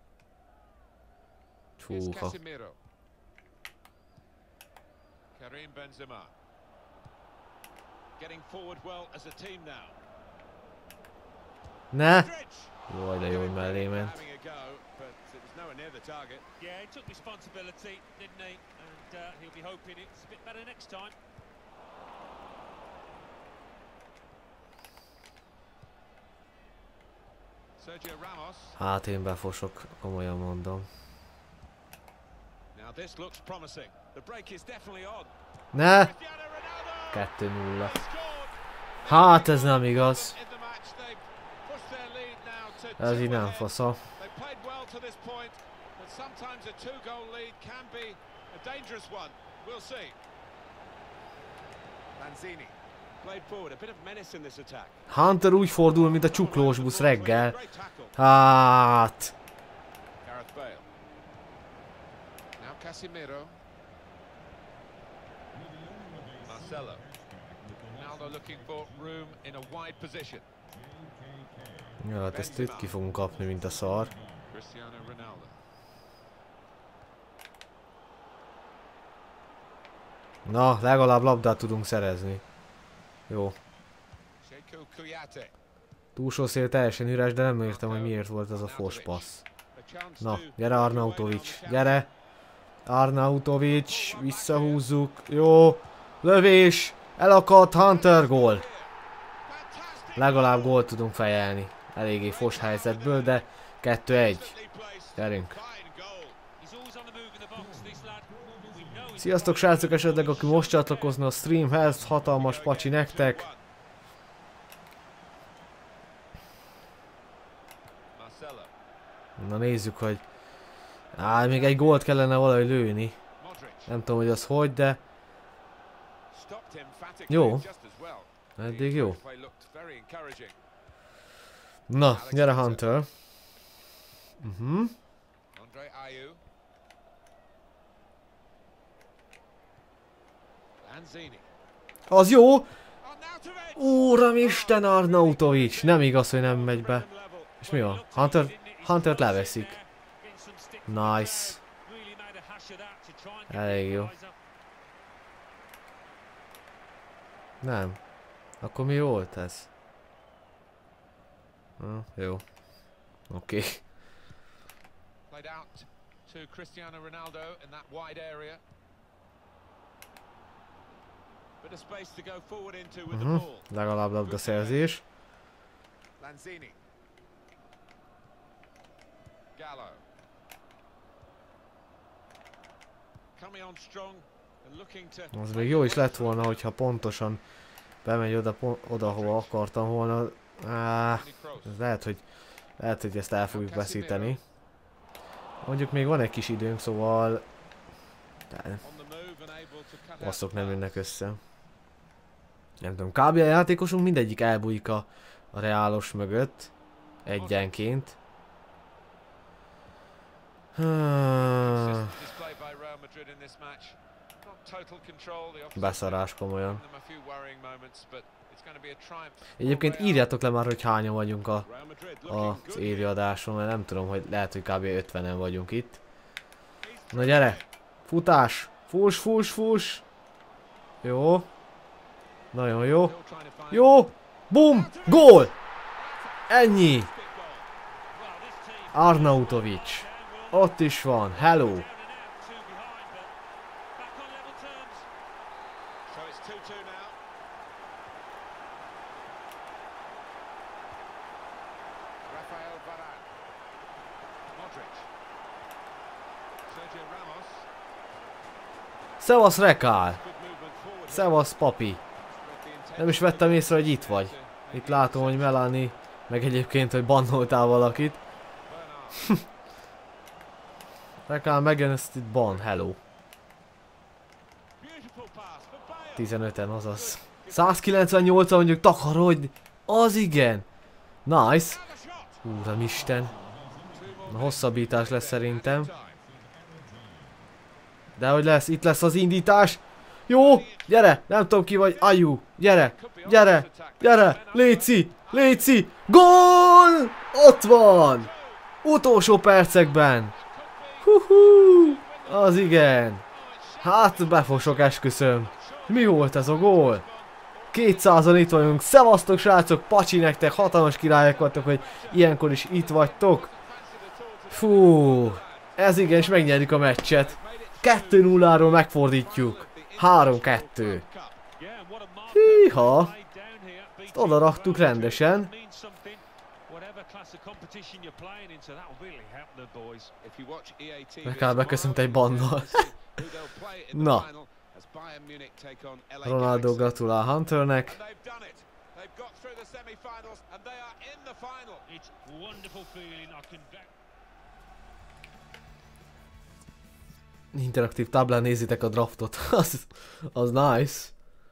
[SPEAKER 1] Fúha.
[SPEAKER 11] Casemiro. Karim Benzema.
[SPEAKER 10] Getting forward well as a team now.
[SPEAKER 1] Ne! Jaj, de jó mellé ment.
[SPEAKER 10] Yeah, he took responsibility, didn't he? And uh, he'll be hoping it's a bit better next time.
[SPEAKER 11] Sergio Ramos.
[SPEAKER 1] Hát én befosok, komolyan mondom.
[SPEAKER 11] Now this looks promising. The break is definitely on.
[SPEAKER 1] Ne! kettő nulla. Hát ez nem igaz. Ez így nem fasza. Hunter úgy fordul, mint a csuklós busz reggel. Hát.
[SPEAKER 11] Marcelo. Ronaldo looking for room in a wide position.
[SPEAKER 1] Ja, hát ezt itt ki fogunk kapni, mint a szar.
[SPEAKER 11] Cristiano Ronaldo.
[SPEAKER 1] Na, legalább labdát tudunk szerezni. Jó. Túlsó szél teljesen üres, de nem értem, hogy miért volt ez a fos passz. Na, gyere Arnautovic, gyere! Arnautovic, visszahúzzuk, jó! Lövés! Elakadt, Hunter, gól! Legalább gólt tudunk fejelni. Eléggé fos helyzetből, de kettő egy. Gyerünk! Sziasztok srácok, esetleg aki most csatlakozna a streamhez, hatalmas pacsi nektek! Na nézzük, hogy... Á, még egy gólt kellene valahogy lőni. Nem tudom, hogy az hogy, de... Jó. Eddig jó. Na, gyere Hunter. Uh-huh. Az jó! Úramisten, Arnautovic! Nem igaz, hogy nem megy be. És mi van? Hunter, Huntert leveszik. Nice. Elég jó. Nem. Akkor mi volt ez? Ah, jó. Oké. Okay.
[SPEAKER 11] Played out to Cristiano Ronaldo in that wide area. Bit of space to go forward into with the ball.
[SPEAKER 1] Legalább labdaszerzés.
[SPEAKER 11] Lanzini. Gallo. Coming on strong and looking to.
[SPEAKER 1] Az még jó is lett volna, hogyha pontosan bemegy oda, oda hova akartam volna. Á, ez lehet, hogy lehet, hogy ezt el fogjuk veszíteni. Mondjuk még van egy kis időnk, szóval basszok nem jönnek össze. Nem tudom, kb. A játékosunk mindegyik elbújik a, a reálos mögött egyenként. Beszarás komolyan. Egyébként írjátok le már, hogy hányan vagyunk a, a, az élőadáson, mert nem tudom, hogy lehet, hogy kb. ötvenen vagyunk itt. Na gyere! Futás! Fuss, fuss, fuss! Jó. Nagyon jó. Jó! Bum! Gól! Ennyi! Arnautovic. Ott is van. Hello! Szevasz Rekál! Szevasz papi! Nem is vettem észre, hogy itt vagy. Itt látom, hogy Melanie, meg egyébként, hogy bannoltál valakit. Rekál, megjön ezt itt ban, hello. tizenöten, azaz. százkilencvennyolcan mondjuk takarodj! Az igen! Nice! Úramisten! A hosszabbítás lesz szerintem. De hogy lesz? Itt lesz az indítás! Jó! Gyere! Nem tudom ki vagy. Ajú! Gyere! Gyere! Gyere! Léci! Léci! Gól! Ott van! Utolsó percekben! Huhú! Az igen! Hát befosok, esküszöm. Mi volt ez a gól? kétszázan itt vagyunk. Szevasztok srácok, pacsi nektek, hatalmas királyok vagytok, hogy ilyenkor is itt vagytok. Fú, ez igen, és megnyerjük a meccset. kettő nulláról megfordítjuk. három kettő. Híha! Ezt oda raktuk rendesen. Meg kell beköszönt egy bannal. Na. Ronaldo gratulál Hunternek. Interaktív táblán nézitek a draftot. az, az nice.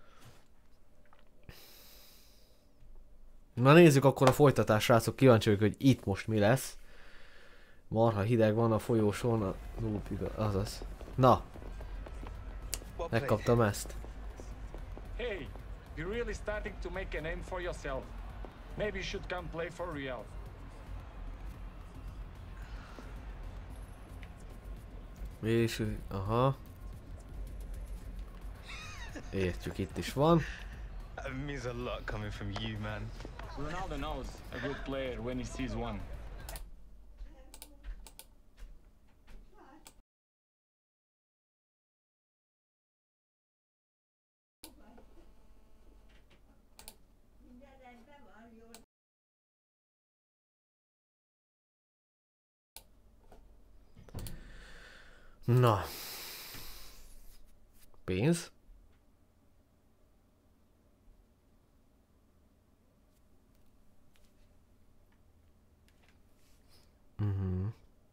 [SPEAKER 1] Na nézzük akkor a folytatást, srácok. Kíváncsi vagyok, hogy itt most mi lesz. Marha hideg van a folyósón, a lúpig, azaz. Na. Megkaptam ezt.
[SPEAKER 12] Hey, you're really starting to make a name for yourself. Maybe you should come play for Real.
[SPEAKER 1] És, aha. Értjük, itt is van.
[SPEAKER 2] That means a lot coming from you, man.
[SPEAKER 12] Ronaldo knows a good player when he sees one.
[SPEAKER 1] Na. Pénz. Mhm.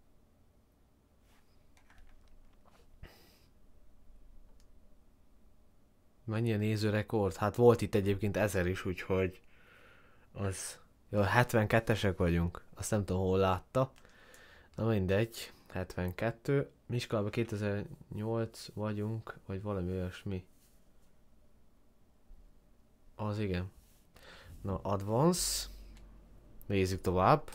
[SPEAKER 1] Mennyi a nézőrekord? Hát volt itt egyébként ezer is, úgyhogy az... Jó, hetvenkettesek vagyunk. Azt nem tudom, hol látta. Na mindegy. hetvenkettő. Miskolában kétezer-nyolc vagyunk, vagy valami olyasmi. Az igen. Na, advance. Nézzük tovább.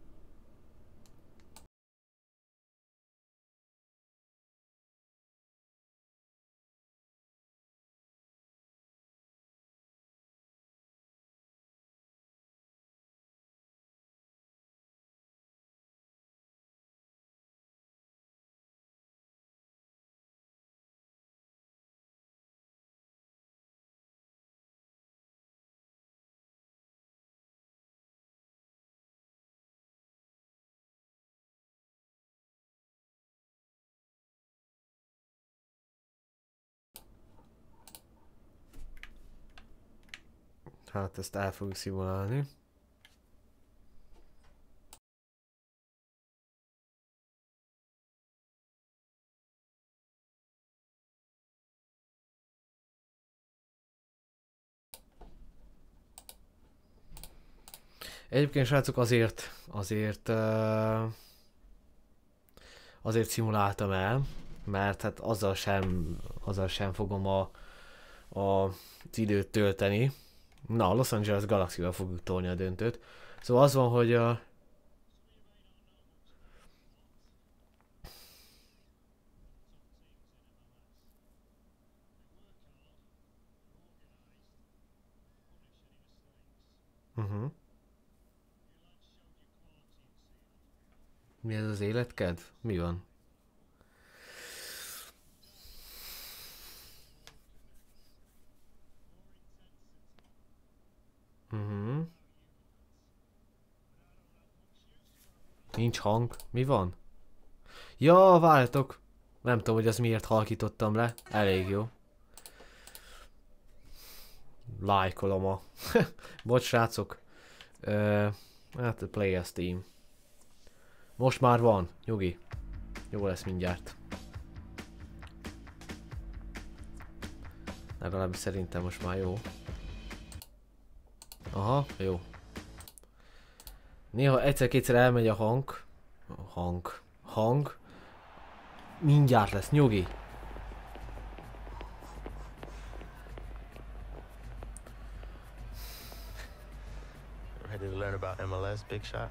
[SPEAKER 1] Hát ezt el fogjuk szimulálni. Egyébként srácok azért, azért, uh, azért szimuláltam el, mert hát azzal sem, azzal sem fogom a, a, az időt tölteni. Na, Los Angeles Galaxy-val fogjuk tolni a döntőt. Szóval az van, hogy a... Uh-huh. Mi ez az életkedv? Mi van? Uh-huh. Nincs hang. Mi van? Ja, várjatok. Nem tudom, hogy az miért halkítottam le. Elég jó. Lájkolom a... Bocs, srácok. Uh, hát a Players Team. Most már van. Nyugi. Jó lesz mindjárt. Legalábbis szerintem most már jó. Aha, jó. Néha egyszer-kétszer elmegy a hang. Hang. Hang. Mindjárt lesz, nyugi.
[SPEAKER 13] Ready to learn about M L S, Big Shot?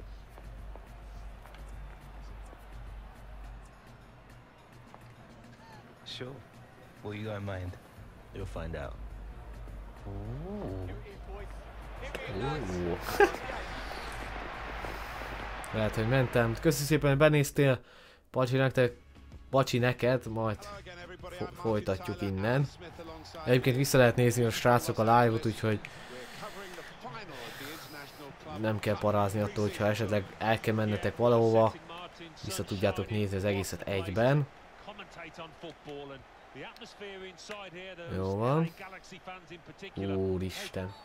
[SPEAKER 2] Sure. What you got in mind?
[SPEAKER 13] You'll find out.
[SPEAKER 1] Ooh. Ooh. Lehet, hogy mentem. Köszi szépen, hogy benéztél. Pacsi nektek, Pacsi neked, majd fo folytatjuk innen. Egyébként vissza lehet nézni a srácok a live-ot, úgyhogy nem kell parázni attól, hogyha esetleg el kell mennetek valahova. Vissza tudjátok nézni az egészet egyben. Jó van. Úristen.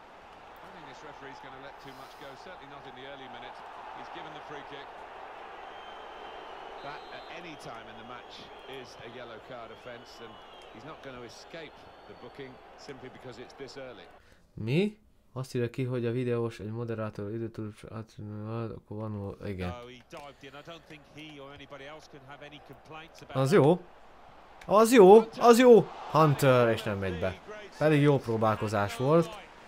[SPEAKER 11] That at any time in the match is a yellow card offence, and he's not going to escape the booking simply because it's this early.
[SPEAKER 1] Mi? Azt írja ki, hogy a videós egy moderátor időtől akkor van, igen. Az jó. Az jó, az jó. Hunter, és nem megy be. Pedig jó próbálkozás volt.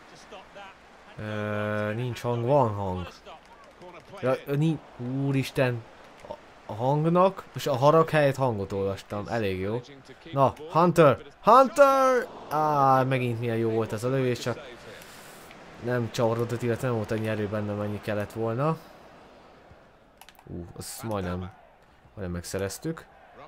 [SPEAKER 1] Uh, nincs hang, van hang. Ja, nincs, úristen. A hangnak, és a harag helyett hangot olvastam, elég jó. Na, Hunter! Hunter! Á, megint milyen jó volt ez a lövés, csak nem csavarodott, illetve nem volt annyi erő benne, mennyi kellett volna. Ú, uh, azt majdnem, majdnem megszereztük.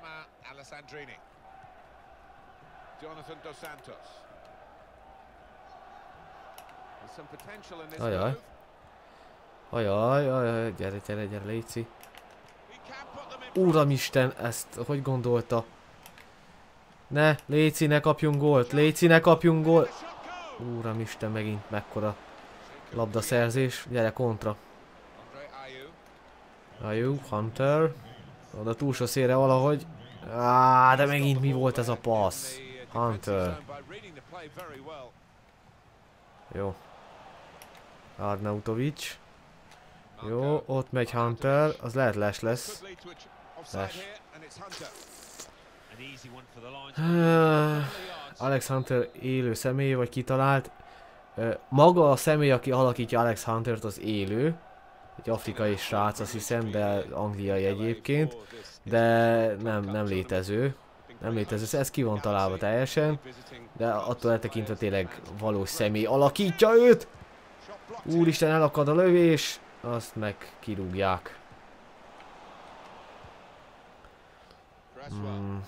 [SPEAKER 1] Ajaj. Ajaj, ajaj, gyere, gyere, gyere, léci. Uramisten, ezt hogy gondolta? Ne, léci, ne kapjunk gólt, léci, ne kapjunk gólt. Uramisten, megint mekkora labdaszerzés. Gyere, kontra. Ajú, Hunter. Oda túlsó szélre valahogy. Á, de megint mi volt ez a passz? Hunter. Jó. Arnautovic. Jó, ott megy Hunter, az lehet Les lesz. Les. Uh, Alex Hunter élő személy, vagy kitalált. Uh, maga a személy, aki alakítja Alex Huntert, az élő. Egy afrikai srác, azt hiszem, de angliai egyébként. De nem, nem létező. Nem létező, ez ki van találva teljesen. De attól eltekintve tényleg valós személy alakítja őt! Úristen, elakad a lövés! Azt meg kirúgják. Hmm.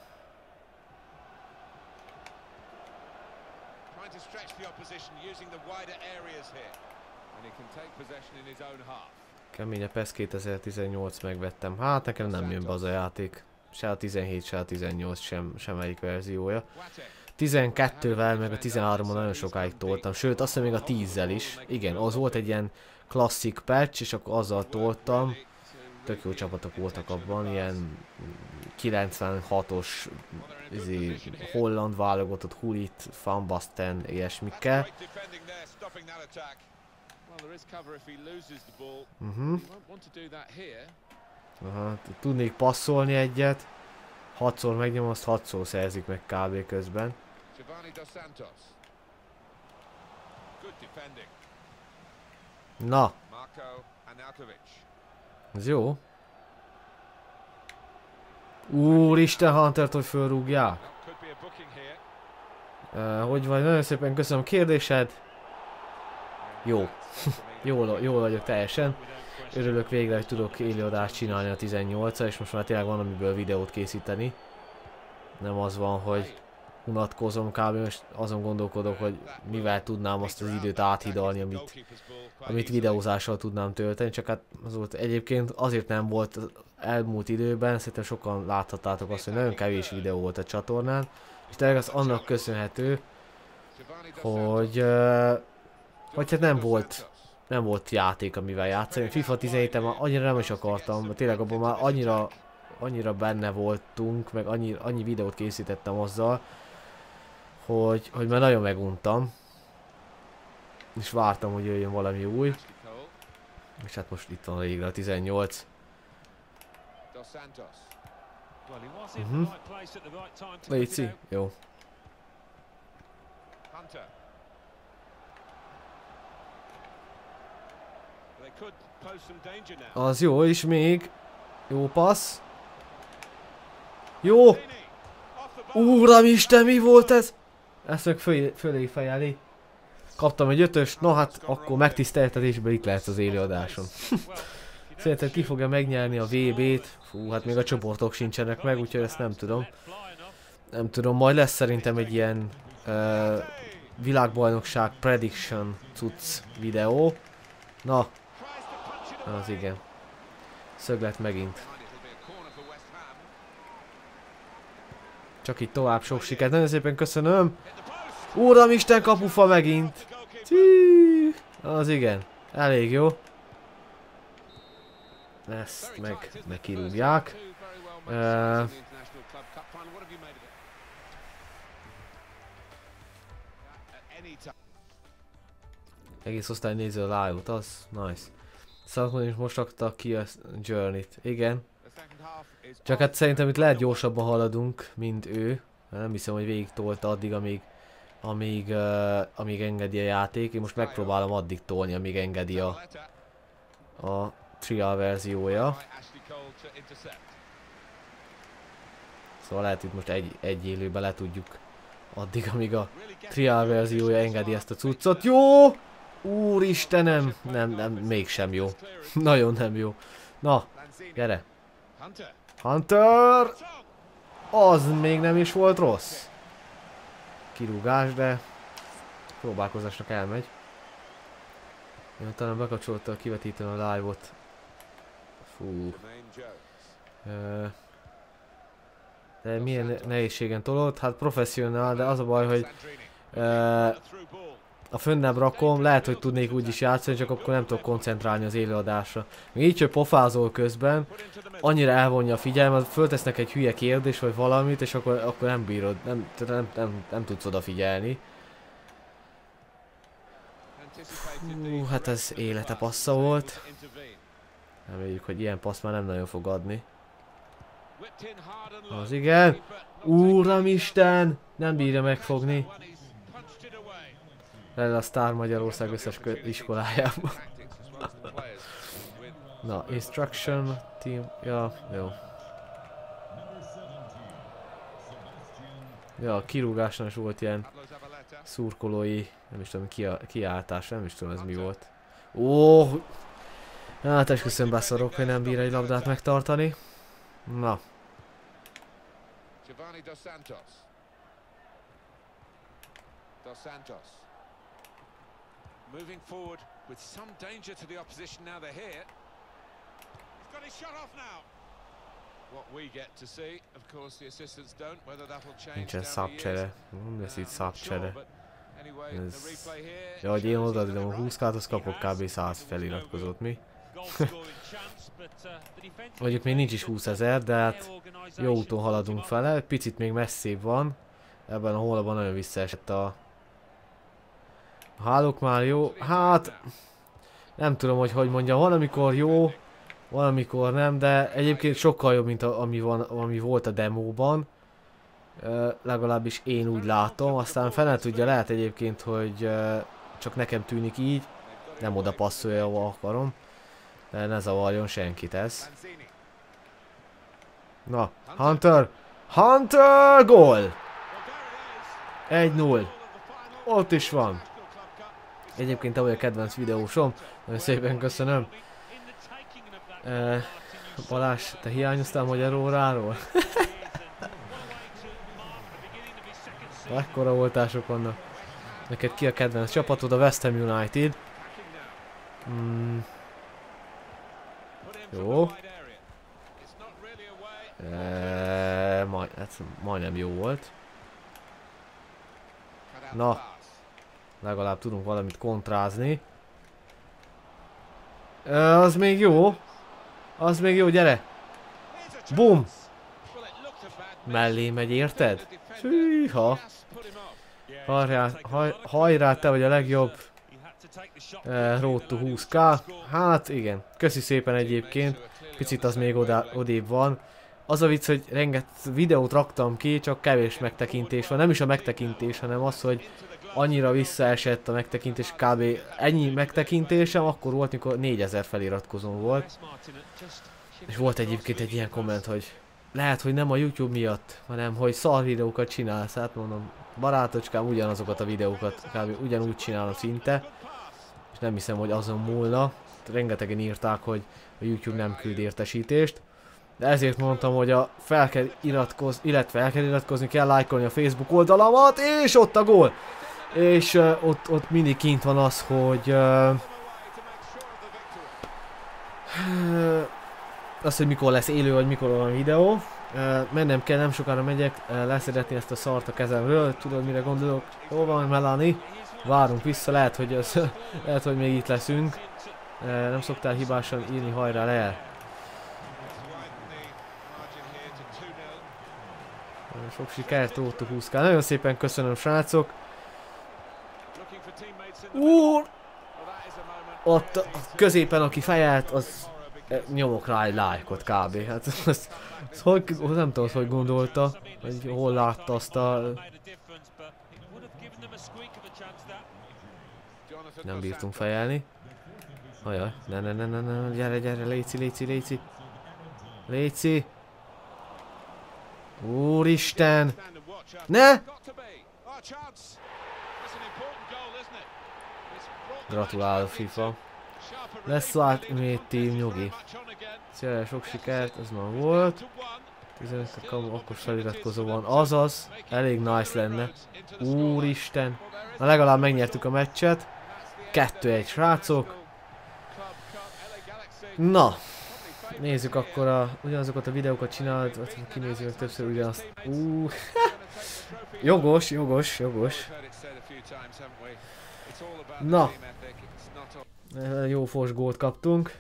[SPEAKER 1] Kemény a PES kétezer-tizennyolc megvettem. Hát nekem nem jön be az a játék. Se a tizenhét, se a tizennyolc, sem, semmelyik verziója. tizenkettővel meg a tizenhárommal nagyon sokáig toltam. Sőt, azt hiszem még a tízzel is. Igen, az volt egy ilyen klasszik patch, és akkor azzal toltam. Tök jó csapatok voltak abban, ilyen kilencvenhatos izé, holland válogatott, Hulit, Van Basten, ilyesmikkel. Uh-huh. Aha, tudnék passzolni egyet. Hatszor megnyom, azt hatszor szerzik meg kb. Közben. Na. Ez jó. Úristen, Huntert, hogy fölrúgják. Uh, hogy vagy? Nagyon szépen köszönöm a kérdésed. Jó. jól, jól vagyok teljesen. Örülök végre, hogy tudok élőadást csinálni a tizennyolcra, és most már tényleg van amiből videót készíteni. Nem az van, hogy unatkozom kb. Most azon gondolkodok, hogy mivel tudnám azt az időt áthidalni, amit, amit videózással tudnám tölteni, csak hát az volt egyébként azért nem volt elmúlt időben, szerintem sokan láthattátok azt, hogy nagyon kevés videó volt a csatornán, és tényleg az annak köszönhető, hogy, uh, hogy hát nem volt, nem volt játék, amivel játszani. FIFA tizenhéten már annyira nem is akartam, tényleg abban már annyira, annyira benne voltunk, meg annyi, annyi videót készítettem azzal, hogy, hogy már nagyon meguntam. És vártam, hogy jöjjön valami új. És hát most itt van a végre a tizennyolc. Uh-huh. Léci, jó. Az jó, és még. Jó passz. Jó! Úramisten, mi volt ez? Ezt meg föl, fölé fejelé. Kaptam egy ötöst, no hát akkor megtiszteltetésben itt lehet az élőadáson. Szerintem ki fogja megnyerni a vé bét. Fú, hát még a csoportok sincsenek meg, úgyhogy ezt nem tudom. Nem tudom, majd lesz szerintem egy ilyen uh, világbajnokság prediction cucc videó. Na, az igen. Szöglet megint. Csak itt tovább sok sikert. Nagyon szépen köszönöm. Uramisten, kapufa megint. Csíí. Az igen. Elég jó. Ezt meg, meg kirúgják. Uh, egész osztály néző a live-ot, az nice. Szóval is most raktak ki a Journey-t. Igen. Csak hát szerintem itt lehet gyorsabban haladunk, mint ő. Nem hiszem, hogy végig tolta addig, amíg, amíg, uh, amíg engedi a játék. Én most megpróbálom addig tolni, amíg engedi a, a trial verziója. Szóval lehet, hogy most egy, egy élőbe le tudjuk addig, amíg a trial verziója engedi ezt a cuccot. Jó! Úristenem! Nem, nem, mégsem jó. Nagyon nem jó. Na, gyere! Hunter! Az még nem is volt rossz. Kirúgás, de próbálkozásnak elmegy. Én talán bekapcsolta a kivetítőn a live-ot. Fú. De milyen nehézségen tolott? Hát professzionál, de az a baj, hogy a fönnebb rakom, lehet, hogy tudnék úgy is játszani, csak akkor nem tudok koncentrálni az élőadásra. Még így, hogy pofázol közben, annyira elvonja a figyelmet, föltesznek egy hülye kérdés vagy valamit, és akkor, akkor nem bírod, nem, nem, nem, nem tudsz odafigyelni. Hú, hát ez élete passza volt. Reméljük, hogy ilyen passz már nem nagyon fog adni. Az igen. Uramisten! Nem bírja megfogni. El a Sztár Magyarország összes iskolájában. Na, instruction team. Ja, jó. Ja, a kirúgásnál is volt ilyen szurkolói, nem is tudom, kiáltás, nem is tudom ez mi volt. Ó, hát esküszöm beszarok, hogy nem bír egy labdát megtartani. Na.
[SPEAKER 11] Giovanni Dos Santos. Dos Santos. Moving forward with some danger to the opposition now they're here. He's got his shot off now. What we get to see, of course the assistants don't, whether that will change.
[SPEAKER 1] Nincsen szabcsere. Nem lesz itt szabcsere. Ez... Ja, hogy én odaadom a húsz kártot, kapok kb. száz feliratkozót, mi? Mondjuk még nincs is húszezer, de hát jó úton haladunk fele, picit még messzébb van. Ebben a hónapban nagyon visszaesett a... A hálók már jó, hát... Nem tudom, hogy hogy mondjam, valamikor jó, valamikor nem, de egyébként sokkal jobb, mint a, ami, van, ami volt a demóban. Uh, legalábbis én úgy látom, aztán fene tudja, lehet egyébként, hogy uh, csak nekem tűnik így, nem oda passzolja, ahol akarom. De ne zavarjon senkit ez. Na, Hunter! Hunter! Gól! egy null. Ott is van. Egyébként te vagy a kedvenc videósom. Nagyon szépen köszönöm. Uh, Balázs, te hiányoztál magyar óráról? Ekkora voltások vannak. Neked ki a kedvenc csapatod? A West Ham United. Mm. Jó. Eee, majd, hát majdnem jó volt. Na. Legalább tudunk valamit kontrázni. Eee, az még jó. Az még jó, gyere. Bum. Mellé megy, érted? Hűha. Hajrá, haj, hajrá, te vagy a legjobb. Uh, Road to húsz k. Hát igen, köszi szépen egyébként. Picit az még oda, odébb van. Az a vicc, hogy rengeteg videót raktam ki, csak kevés megtekintés van. Nem is a megtekintés, hanem az, hogy annyira visszaesett a megtekintés, kb. Ennyi megtekintésem akkor volt, mikor négyezer feliratkozón volt. És volt egyébként egy ilyen komment, hogy lehet, hogy nem a YouTube miatt, hanem hogy szar videókat csinálsz. Hát mondom, barátocskám, ugyanazokat a videókat kb. Ugyanúgy csinálom szinte. És nem hiszem, hogy azon múlna. Rengetegen írták, hogy a YouTube nem küld értesítést. De ezért mondtam, hogy a fel kell iratkozni, illetve el kell iratkozni, kell lájkolni a Facebook oldalamat, és ott a gól! És uh, ott, ott mindig kint van az, hogy... Uh, uh, az, hogy mikor lesz élő, vagy mikor van videó. Uh, mennem kell, nem sokára megyek uh, leszedetni ezt a szart a kezemről. Tudod, mire gondolok? Hol van Melanie? Várunk vissza, lehet, hogy, az, lehet, hogy még itt leszünk. Uh, nem szoktál hibásan írni, hajrá, le. Sok sikert, Road to húsz k. Nagyon szépen köszönöm, srácok. Úr! Ott a középen, aki fejelt, az nyomok rá egy lájkot kb. Hát az, az, az, hogy, nem tudom, hogy gondolta, hogy hol látta azt a... Nem bírtunk fejelni. Ajaj, ne ne ne ne ne, gyere gyere, léci, léci, léci. Léci. Úristen! Ne! Gratulálok, FIFA. Lesz Ultimate Team, nyugi. Szépen sok sikert, ez már volt. tizenöt kamu, akkor feliratkozó van. Azaz, elég nice lenne. Úristen! Na legalább megnyertük a meccset. kettő egy, srácok. Na! Nézzük akkor a, ugyanazokat a videókat csinálod, kinézzük többször ugyanazt. Uh, jogos, jogos, jogos. Na. Jó fos gólt kaptunk.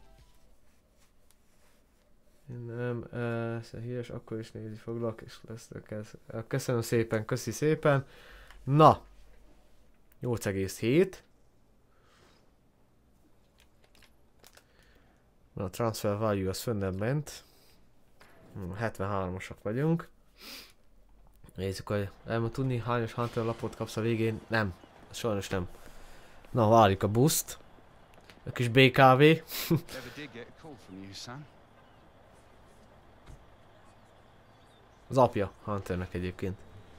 [SPEAKER 1] Nem, ez híres, akkor is nézni foglak, és lesz ez. Köszönöm szépen, köszi szépen. Na. nyolc egész hét. A transfer value az fönnebb ment. hetvenháromosak vagyunk. Nézzük, hogy el tudni hányos Hunter lapot kapsz a végén. Nem, sajnos nem. Na, várjuk a buszt. A kis bé ká vé. Az apja Hunternek egyébként.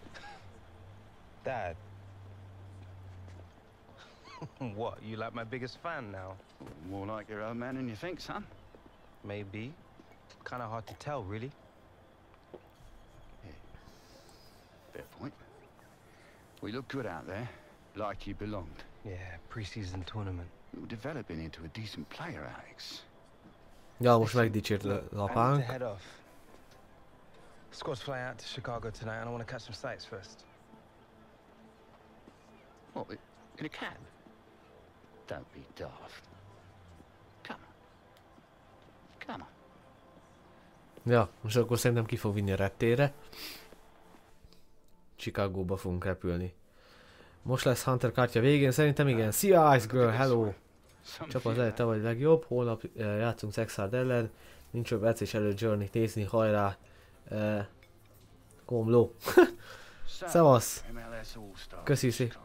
[SPEAKER 2] Dad. What, you like my biggest fan now?
[SPEAKER 14] More like your own man than you think, son.
[SPEAKER 2] Maybe. Kinda hard to tell, really.
[SPEAKER 14] Yeah. Fair point. We look good out there, like you belonged.
[SPEAKER 2] Yeah, pre-season tournament.
[SPEAKER 14] You were developing into a decent player, Alex.
[SPEAKER 1] Ja, most megdicsért az apánk.
[SPEAKER 2] I need to head off. Squad's flying out to Chicago tonight and I want to catch some sights first.
[SPEAKER 14] What, in a cab? Don't be daft. Come on. Come on.
[SPEAKER 1] Ja, most akkor szerintem ki fog vinni a reptérre. Chicagóba fogunk repülni. Most lesz Hunter kártya végén, szerintem igen. Szia Ice Girl, hello! Csapat lehet, te vagy legjobb. Holnap uh, játszunk Sexhard ellen. Nincs jobb edzés előtt Journey-t nézni, hajrá! Uh, Komló! Szevasz! Köszi szépen!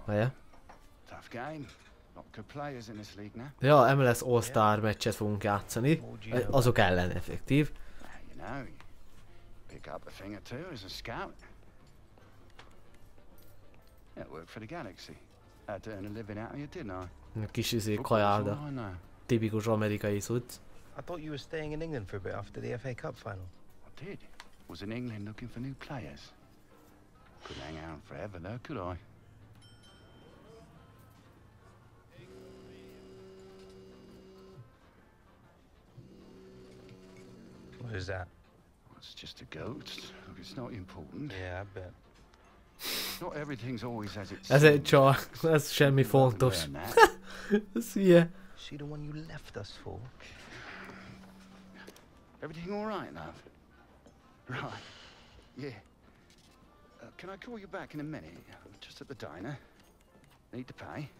[SPEAKER 1] Ja, em el es All-Star meccset fogunk játszani. Azok ellen effektív. Kis izé kajáda. Tipikus amerikai cucc.
[SPEAKER 2] I thought you were staying in England for a bit after the F A Cup final.
[SPEAKER 14] I did. Was in England looking for new players. Couldn't hang around forever though, could I?
[SPEAKER 2] What is that?
[SPEAKER 14] Well, it's just a goat. Look, it's not important.
[SPEAKER 2] Yeah, I bet.
[SPEAKER 14] Not everything's always as it
[SPEAKER 1] Ez egy csak, ez semmi fontos. Ez hülye.
[SPEAKER 2] She the one you left us for?
[SPEAKER 14] Everything all right, love? Right. Yeah. Uh, can I call you back in a minute? I'm just at the diner. Need to pay.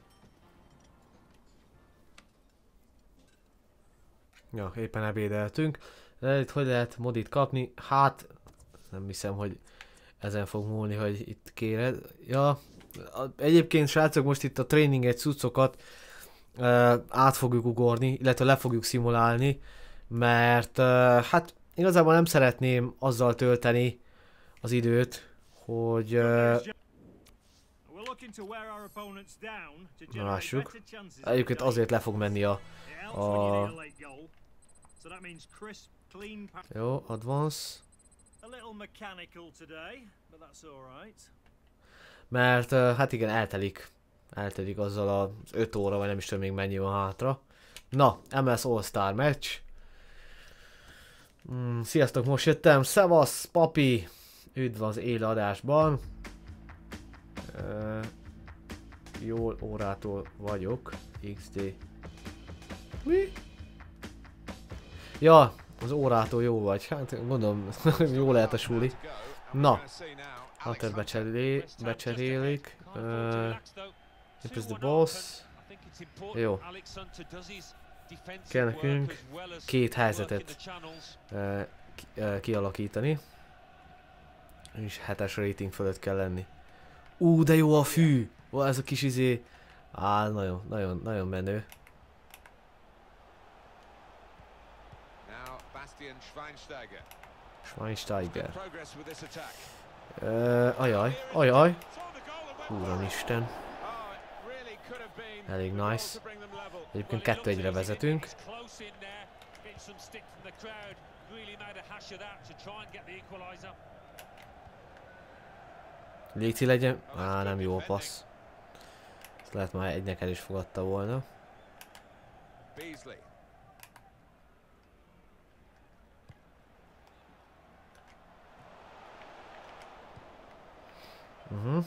[SPEAKER 1] Ja, éppen ebédeltünk. De itt hogy lehet modit kapni? Hát, nem hiszem, hogy ezen fog múlni, hogy itt kéred. Ja, egyébként srácok, most itt a training egy cuccokat uh, át fogjuk ugorni, illetve le fogjuk szimulálni, mert uh, hát igazából nem szeretném azzal tölteni az időt, hogy uh, na lássuk. Egyébként azért le fog menni a, a jó, advance. Mert uh, hát igen, eltelik. Eltelik azzal az öt óra, vagy nem is tudom még mennyi van hátra. Na, em es All-Star meccs. Mm, sziasztok, most jöttem. Szevasz, papi! Üdv az éladásban. Uh, jól órától vagyok. iksz dé. Mi? Ja, az órától jó vagy. Hát gondolom, jó lehet a suli. Na, Hunter becserélé, becserélik. Uh, It is the boss. Jó. Kell nekünk két helyzetet uh, ki, uh, kialakítani. És hetes rating fölött kell lenni. Ú, de jó a fű! Ó, ez a kis izé. Á, nagyon, nagyon, nagyon menő. Schweinsteiger. Uh, ajaj, ajaj. Úramisten. Elég nice. Egyébként kettő egyre vezetünk. Léci legyen. Á, nem jó passz. Ezt lehet már egy neked is fogadta volna. Uh-huh.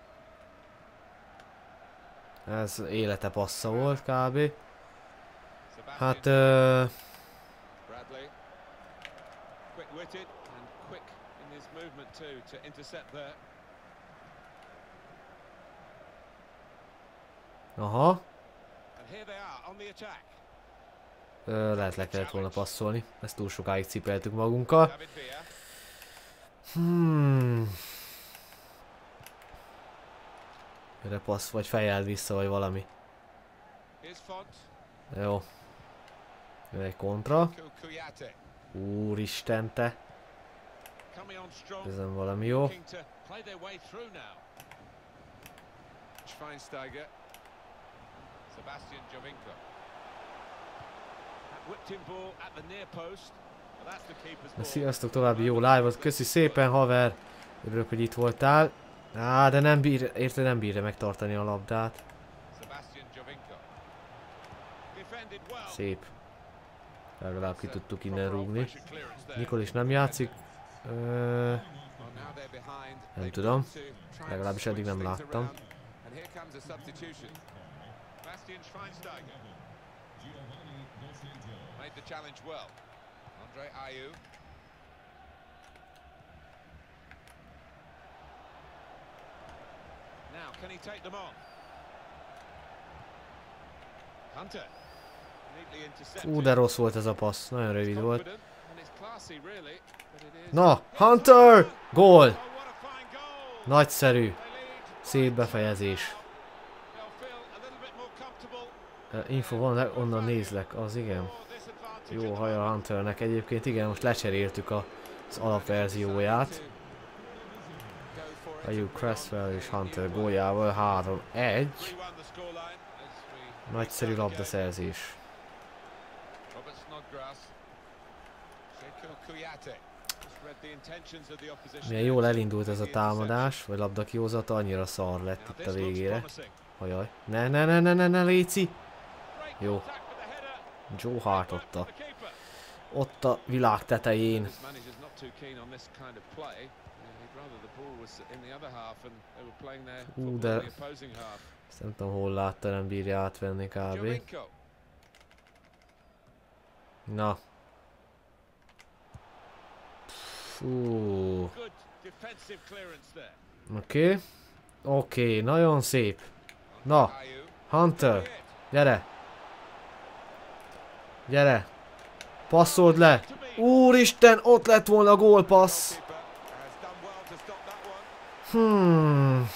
[SPEAKER 1] Ez élete passza volt kb. Hát... Uh... Aha. Ö, lehet le kellett volna passzolni. Ezt túl sokáig cipeltük magunkkal. Hmm. Erre passz, vagy fejjel vissza, vagy valami. Jó. Jön egy kontra. Úristen te. Ezen valami jó. Na, sziasztok, további jó live-ot. Köszi szépen, haver. Örülök, hogy itt voltál. Á, de nem bír, érted, nem bírja megtartani a labdát. Szép. Legalább ki tudtuk innen rúgni. Nikol is nem játszik. Ö... Nem tudom. Legalábbis eddig nem láttam.
[SPEAKER 11] Now, can he take them on? Hunter.
[SPEAKER 1] Ú, de rossz volt ez a passz. Nagyon rövid volt. Na, Hunter! Gól! Nagyszerű. Szép befejezés. Uh, info van, onnan nézlek, az igen. Jó haja a Hunternek. Egyébként igen, most lecseréltük az alapverzióját. Ayuk Cresswell és Hunter góljával három egy. Nagyszerű labdaszerzés. Milyen jól elindult ez a támadás, vagy labdakihozata, annyira szar lett itt a végére. Ajaj. Ne, ne, ne, ne, ne, ne, léci! Jó. Joe Hart ott a, ott a világ tetején. Hú, de ezt nem tudom hol látta, nem bírja átvenni kb. Na. Fú. Oké. Okay. Oké, okay, nagyon szép. Na, Hunter, gyere. Gyere. Passzold le. Úristen, ott lett volna a gólpassz. Hmm.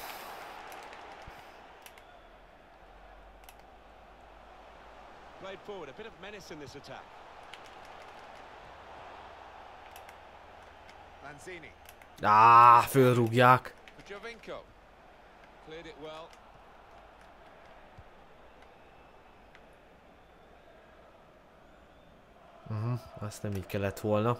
[SPEAKER 1] Á, fölrúgják. Uh-huh, azt nem így kellett volna.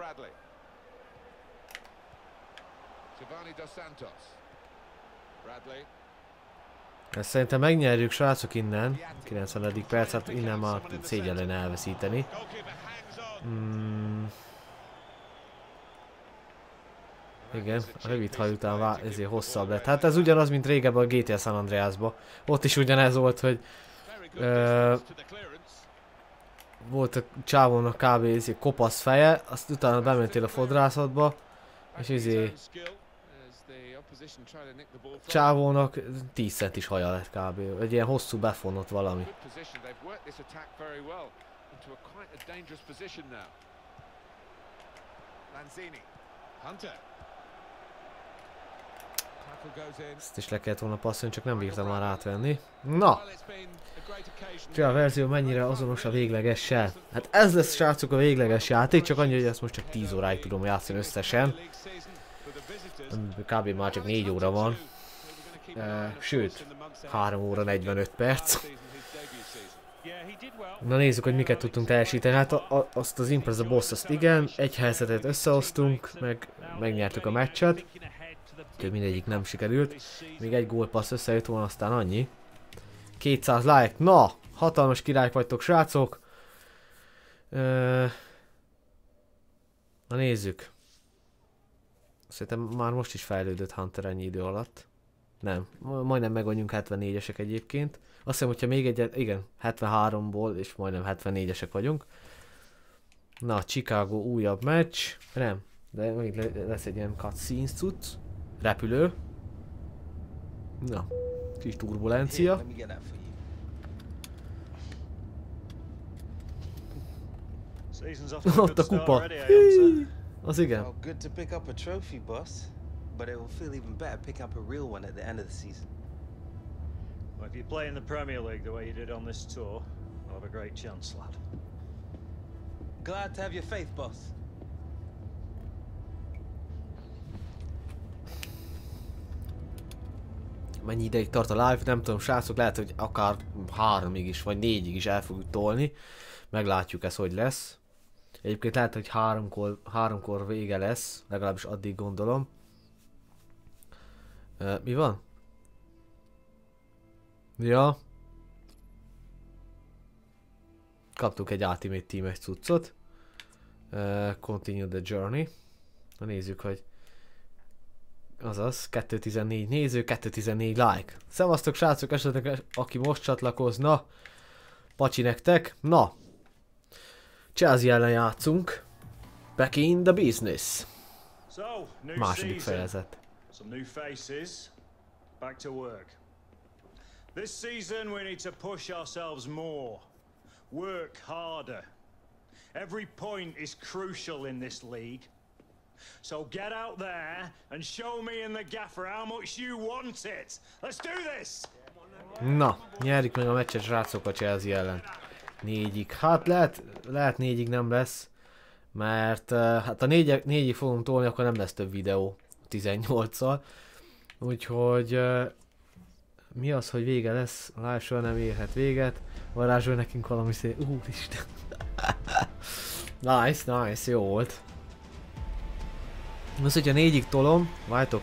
[SPEAKER 1] Ezt szerintem megnyerjük, srácok, innen. kilencvenedik percet, innen már szégyen lenne elveszíteni. Hmm. Igen, a rövid haj után ezért hosszabb lett. Hát ez ugyanaz, mint régebben a gé té á San Andreasban. Ott is ugyanez volt, hogy ö, volt a csávónak kb. Ezért kopasz feje, azt utána bementél a fodrászatba, és ezért csávónak tíz centis haja lett kb. Egy ilyen hosszú befonott valami. Ezt is le kellett volna passzolni, csak nem bírtam már átvenni. Na! A verzió mennyire azonos a véglegessel? Hát ez lesz, srácok, a végleges játék, csak annyi, hogy ezt most csak tíz óráig tudom játszani összesen. Kb. Már csak négy óra van. Uh, sőt, három óra negyvenöt perc. Na nézzük, hogy miket tudtunk teljesíteni. Hát a, a, azt az Impreza Boss, azt igen, egy helyzetet összehoztunk, meg megnyertük a meccset. Úgyhogy mindegyik nem sikerült. Még egy gólpassz összejött volna, aztán annyi. kétszáz like. Na! Hatalmas királyok vagytok, srácok. Uh, na nézzük. Szerintem már most is fejlődött Hunter ennyi idő alatt. Nem, majdnem meg vagyunk hetvennégyesek egyébként. Azt hiszem, hogyha még egyet, igen, hetvenháromból és majdnem hetvennégyesek vagyunk. Na, Chicago újabb meccs. Nem, de még lesz egy ilyen cutscenes cucc. Repülő. Na, kis turbulencia. Ott a kupa. Az igen.
[SPEAKER 2] Well, good to pick up a trophy, boss. But it will feel even better pick up a real one at the end of the season.
[SPEAKER 8] Well, if you play in the Premier League the way you did on this tour, you'll have a great chance, lad.
[SPEAKER 2] Glad to have your faith, boss.
[SPEAKER 1] Mennyi ideig tart a live, nem tudom, srácok, lehet, hogy akár háromig is, vagy négyig is el fogjuk tolni. Meglátjuk ez, hogy lesz. Egyébként lehet, hogy háromkor, háromkor vége lesz, legalábbis addig gondolom. Uh, mi van? Ja. Kaptuk egy Ultimate Team-es cuccot. Uh, continue the journey. Na nézzük, hogy azaz, kettőszáztizennégy néző, kettőszáztizennégy like. Szevasztok, srácok, esetleg aki most csatlakozna. Pacsi nektek. Na. Chelsea ellen játszunk. Back in the business.
[SPEAKER 8] So, new
[SPEAKER 1] második
[SPEAKER 8] season,
[SPEAKER 1] fejezet.
[SPEAKER 8] some new faces, back to work. This season we need to push ourselves more, work harder. Every point is crucial in this league. So get out there and show me and the gaffer how much you want it. Let's do this!
[SPEAKER 1] Na, nyerjük meg a meccset, srácok, a Chelsea ellen. Négyig. Hát lehet, lehet négyig nem lesz, mert uh, hát ha négy, négyig fogom tolni, akkor nem lesz több videó tizennyolccal. Úgyhogy uh, mi az, hogy vége lesz? A live soha nem érhet véget. Varázsol nekünk valami szép. Úristen. Nice, nice, jó volt. Most, hogyha négyig tolom, várjátok,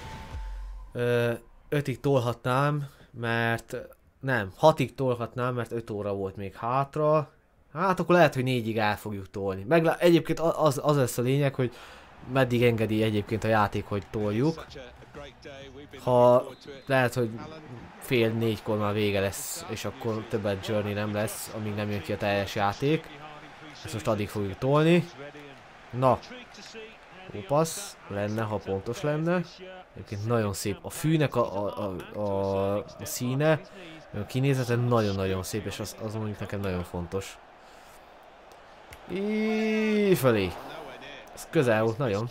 [SPEAKER 1] ötig tolhatnám, mert nem, hatig tolhatnám, mert öt óra volt még hátra. Hát akkor lehet, hogy négyig el fogjuk tolni. Meglá egyébként az, az lesz a lényeg, hogy meddig engedi egyébként a játék, hogy toljuk. Ha lehet, hogy fél négykor már vége lesz, és akkor többet journey nem lesz, amíg nem jön ki a teljes játék. Ezt most addig fogjuk tolni. Na. Jó passz lenne, ha pontos lenne. Egyébként nagyon szép. A fűnek a, a, a, a, a színe, a kinézete nagyon-nagyon szép, és az, az mondjuk nekem nagyon fontos. Ífelé. Ez közel volt nagyon.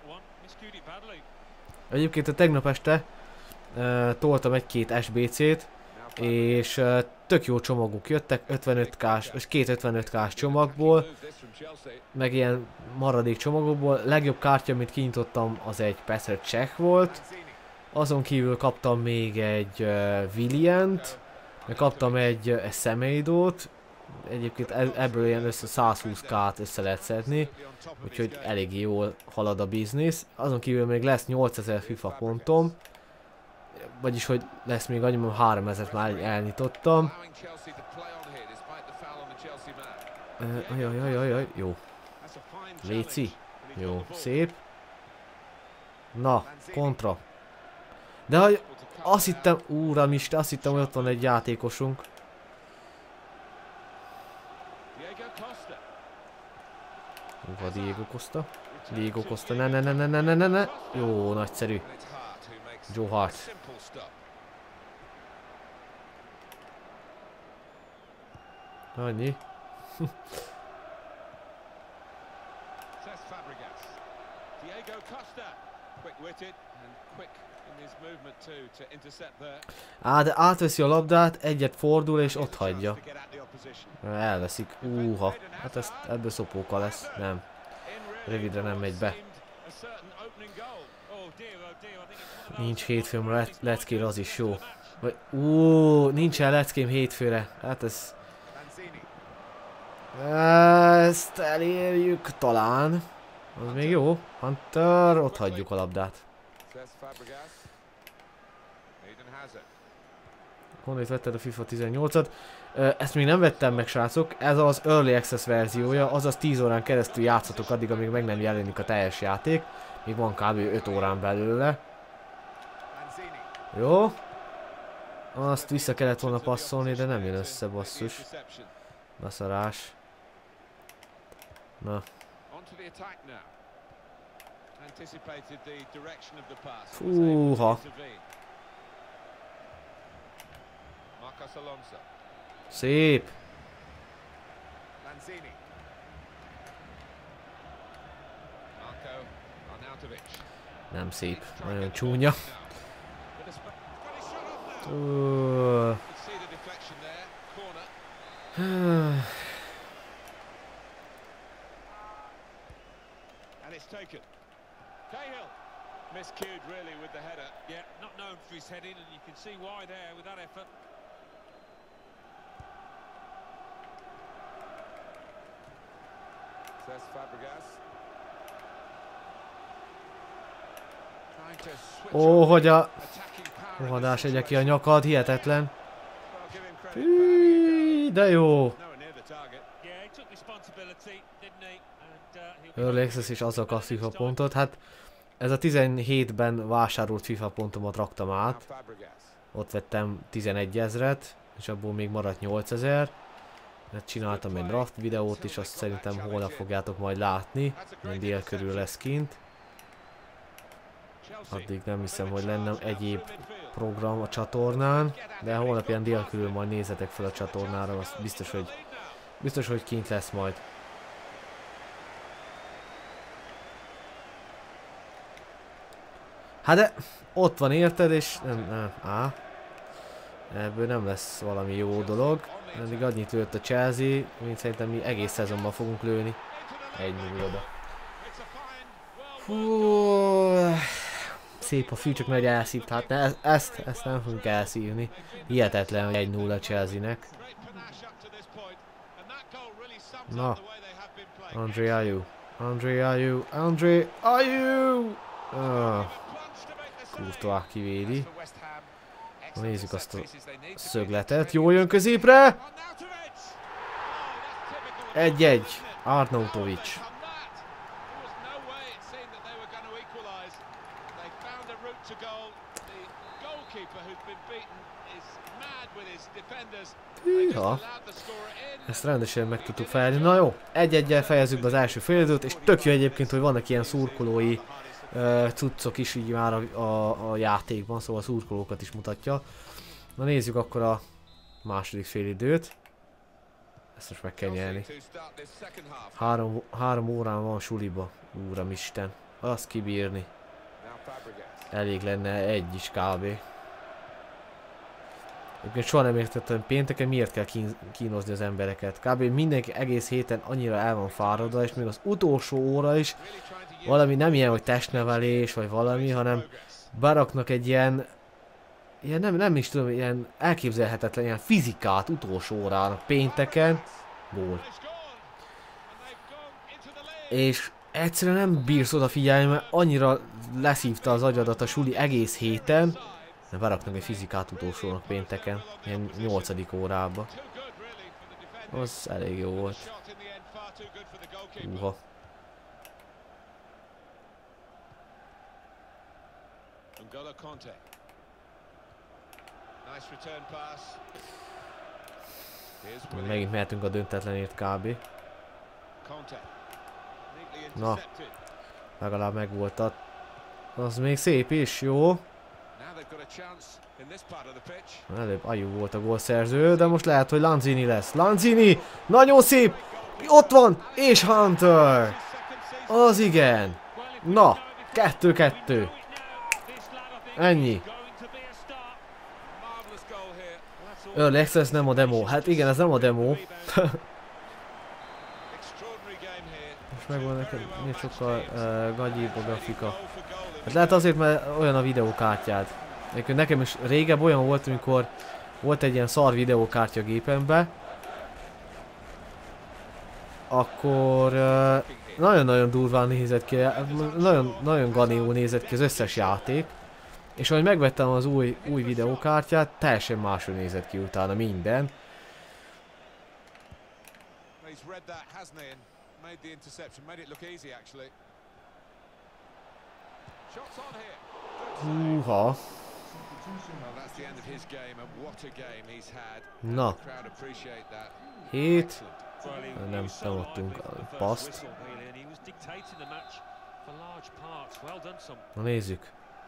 [SPEAKER 1] Egyébként a tegnap este uh, toltam egy-két es bé cét, és uh, tök jó csomagok jöttek, ötvenöt kás, és két ötvenöt kás csomagból, meg ilyen maradék csomagokból. Legjobb kártya, amit kinyitottam, az egy Petr Cech volt. Azon kívül kaptam még egy uh, Williant, meg kaptam egy, uh, egy Semeidót. Egyébként ebből ilyen össze százhúsz kát össze lehet szedni, úgyhogy elég jól halad a biznisz. Azon kívül még lesz nyolcezer FIFA pontom, vagyis hogy lesz még annyi, mert háromezret már elnyitottam. Ajajajajaj, jó. Léci. Jó, szép. Na, kontra. De hogy azt hittem, úramisten, azt hittem, hogy ott van egy játékosunk. Uha, Diego Costa. Diego Costa, ne ne ne ne ne ne ne ne. Jó, nagyszerű. Joe Hart. Annyi. Á, de átveszi a labdát, egyet fordul és ott hagyja. Elveszik. Úha. Hát ezt, ebből szopóka lesz. Nem. Rövidre nem megy be. Nincs hétfőm leckére, az is jó. Vagy, ú, nincsen leckém hétfőre. Hát ez... Ezt elérjük talán. Az még jó. Hunter, ott hagyjuk a labdát. Honnét vetted a FIFA tizennyolcat? Ezt még nem vettem meg, srácok. Ez az Early Access verziója, azaz tíz órán keresztül játszatok addig, amíg meg nem jelenik a teljes játék. Még van kb. öt órán belőle. Jó. Azt vissza kellett volna passzolni, de nem jön össze, basszus. Beszarás. Na. Fúha. Szép. Nem szép, nagyon csúnya. Uh.
[SPEAKER 10] Miscued really with the header. Yeah, not known for his heading, and you can see why there with that effort.
[SPEAKER 11] Cesc Fabregas.
[SPEAKER 1] Ó, hogy a rohadás egye ki a nyakad, hihetetlen. Hű, de jó. Early Access is azzal kap FIFA pontot, hát ez a tizenhétben vásárolt FIFA pontomat raktam át. Ott vettem tizenegy ezret, és abból még maradt nyolcezer. Csináltam egy draft videót is, azt szerintem holnap fogjátok majd látni. Ilyen dél körül lesz kint. Addig nem hiszem, hogy lenne egyéb program a csatornán, de holnap ilyen dél körül majd nézzetek fel a csatornára, az biztos, hogy biztos, hogy kint lesz majd. Hát de ott van, érted, és nem, nem, á. Ebből nem lesz valami jó dolog. Eddig annyit lőtt a Chelsea, mint szerintem mi egész szezonban fogunk lőni. Egy nulla. Hú, szép a fű, csak nagy elszírt. Hát ne, ezt, ezt nem fogunk elszívni. Hihetetlen, hogy egy nulla Chelsea-nek. Na. André Ayew. André Ayew. André Ayew. Ah. Courtois kivédi. Nézzük azt a szögletet. Jól jön középre. Egy-egy. Arnautovic. Hűha. Ezt rendesen meg tudtuk fejezni. Na jó, egy-egyel fejezzük be az első félidőt, és tök jó egyébként, hogy vannak ilyen szurkolói uh, cuccok is így már a, a, a játékban, szóval a szurkolókat is mutatja. Na nézzük akkor a második félidőt. Ezt most meg kell nyerni. Három, három órán van suliba. Úramisten. Azt kibírni. Elég lenne egy is kb. Egyébként soha nem értettem pénteken miért kell kín kínozni az embereket. Kb. Mindenki egész héten annyira el van fáradva, és még az utolsó óra is valami nem ilyen, hogy testnevelés vagy valami, hanem beraknak egy ilyen, ilyen nem, nem is tudom, ilyen elképzelhetetlen ilyen fizikát utolsó órának pénteken. Gól. És egyszerűen nem bírsz odafigyelni, mert annyira leszívta az agyadat a suli egész héten. De beraknak egy fizikát utolsónak pénteken, ilyen nyolcadik órába. Az elég jó volt. Húha. Megint mehetünk a döntetlenért kb. Na, legalább megvolt a... Az még szép is, jó. Előbb Ayew volt a gólszerző, de most lehet, hogy Lanzini lesz. Lanzini! Nagyon szép! Ott van! És Hunter! Az igen! Na, kettő-kettő. Ennyi. Early Access nem a demo. Hát igen, ez nem a demo. Most megvan nekem, miért sokkal uh, gagyibb a grafika. Hát lehet azért, mert olyan a videókártyád. Nekem is régebb olyan volt, amikor volt egy ilyen szar videókártya gépembe. Akkor nagyon-nagyon uh, durván nézett ki, nagyon, nagyon ganió nézett ki az összes játék. És ahogy megvettem az új, új videókártyát, teljesen máshogy nézett ki utána minden. Húha. Na. Hét. Nem tanultunk a paszt. Na nézzük.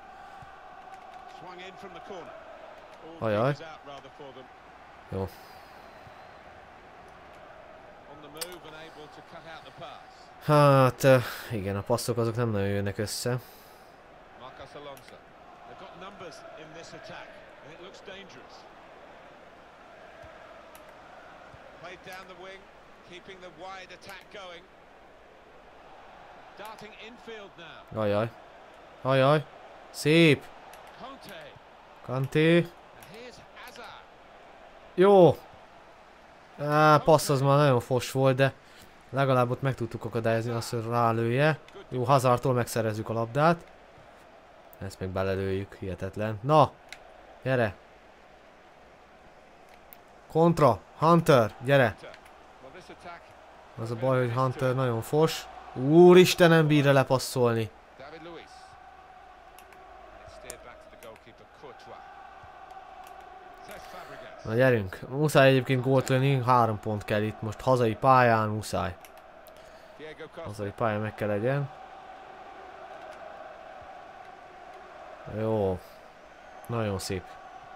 [SPEAKER 1] Ajaj. Jó. Hát, igen, a passzok azok nem nagyon jönnek össze. Ajaj. Ajaj. Szép. Kanté. Jó. Á, passz az már nagyon fos volt, de legalább ott meg tudtuk akadályozni azt, hogy rálője. Jó, Hazardtól megszerezzük a labdát. Ezt meg belelőjük, hihetetlen. Na, gyere. Kontra, Hunter, gyere. Az a baj, hogy Hunter nagyon fos. Úristen, nem bír lepasszolni. Na gyerünk, muszáj egyébként gólt lőni, három pont kell itt most hazai pályán, muszáj. Hazai pályán meg kell legyen. Jó. Nagyon szép.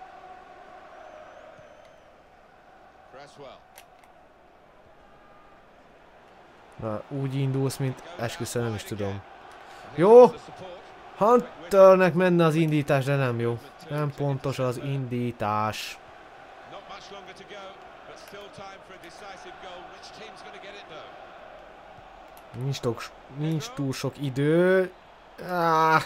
[SPEAKER 1] Na, úgy indulsz, mint esküszöm, nem is tudom. Jó! Hunternek menne az indítás, de nem jó. Nem pontos az indítás. Nincs, tok, nincs túl sok idő. Ah.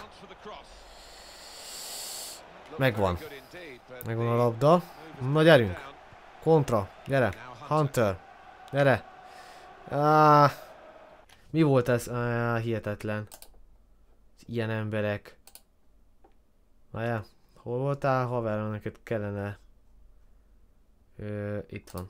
[SPEAKER 1] Megvan. Megvan a labda. Na gyerünk. Kontra. Gyere. Hunter. Gyere. Ah. Mi volt ez? Ah, hihetetlen. Ilyen emberek. Várjál. Hol voltál? Haverom, neked kellene. Ö, itt van.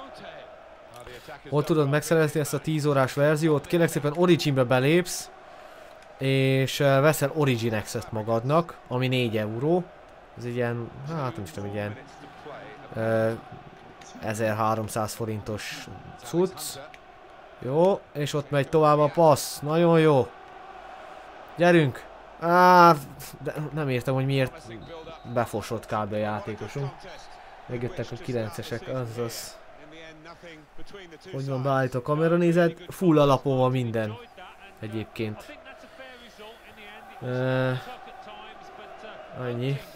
[SPEAKER 1] Hol tudod megszerezni ezt a tíz órás verziót? Kérlek szépen Originbe belépsz, és veszel Origin Access-t magadnak, ami négy euró. Ez egy ilyen, hát nem is tudom, ilyen uh, ezerháromszáz forintos cucc. Jó, és ott megy tovább a passz. Nagyon jó. Gyerünk! Á, de nem értem, hogy miért befosott kb. A játékosunk. Megjöttek a kilencesek, azaz. Hogy van beállít a kameranézet? Full alapolva minden. Egyébként. Uh, annyi.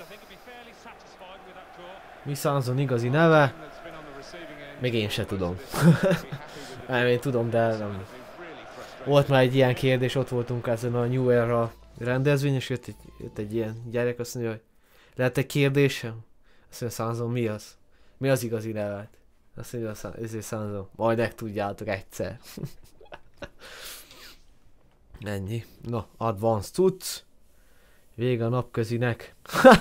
[SPEAKER 1] Mi Sanson igazi neve? Még én se tudom. Nem, én tudom, de nem. Volt már egy ilyen kérdés, ott voltunk ezen a New Era rendezvény, és jött egy, jött egy ilyen gyerek, azt mondja, hogy lehet egy kérdésem? Azt mondja, Sanson, mi az? Mi az igazi nevet? Azt mondja, ezért Sanson, majd megtudjátok egyszer. Ennyi. Na, advanced cucc. Vége a napközinek.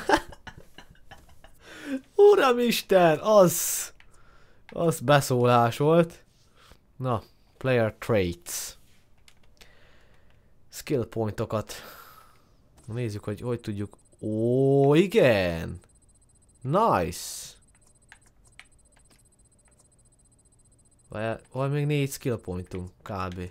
[SPEAKER 1] Uramisten, az... Az beszólás volt. Na, player traits. Skill pointokat. Nézzük, hogy hogy tudjuk. Ó, igen. Nice. Vagy, vagy még négy skill pointunk, kb.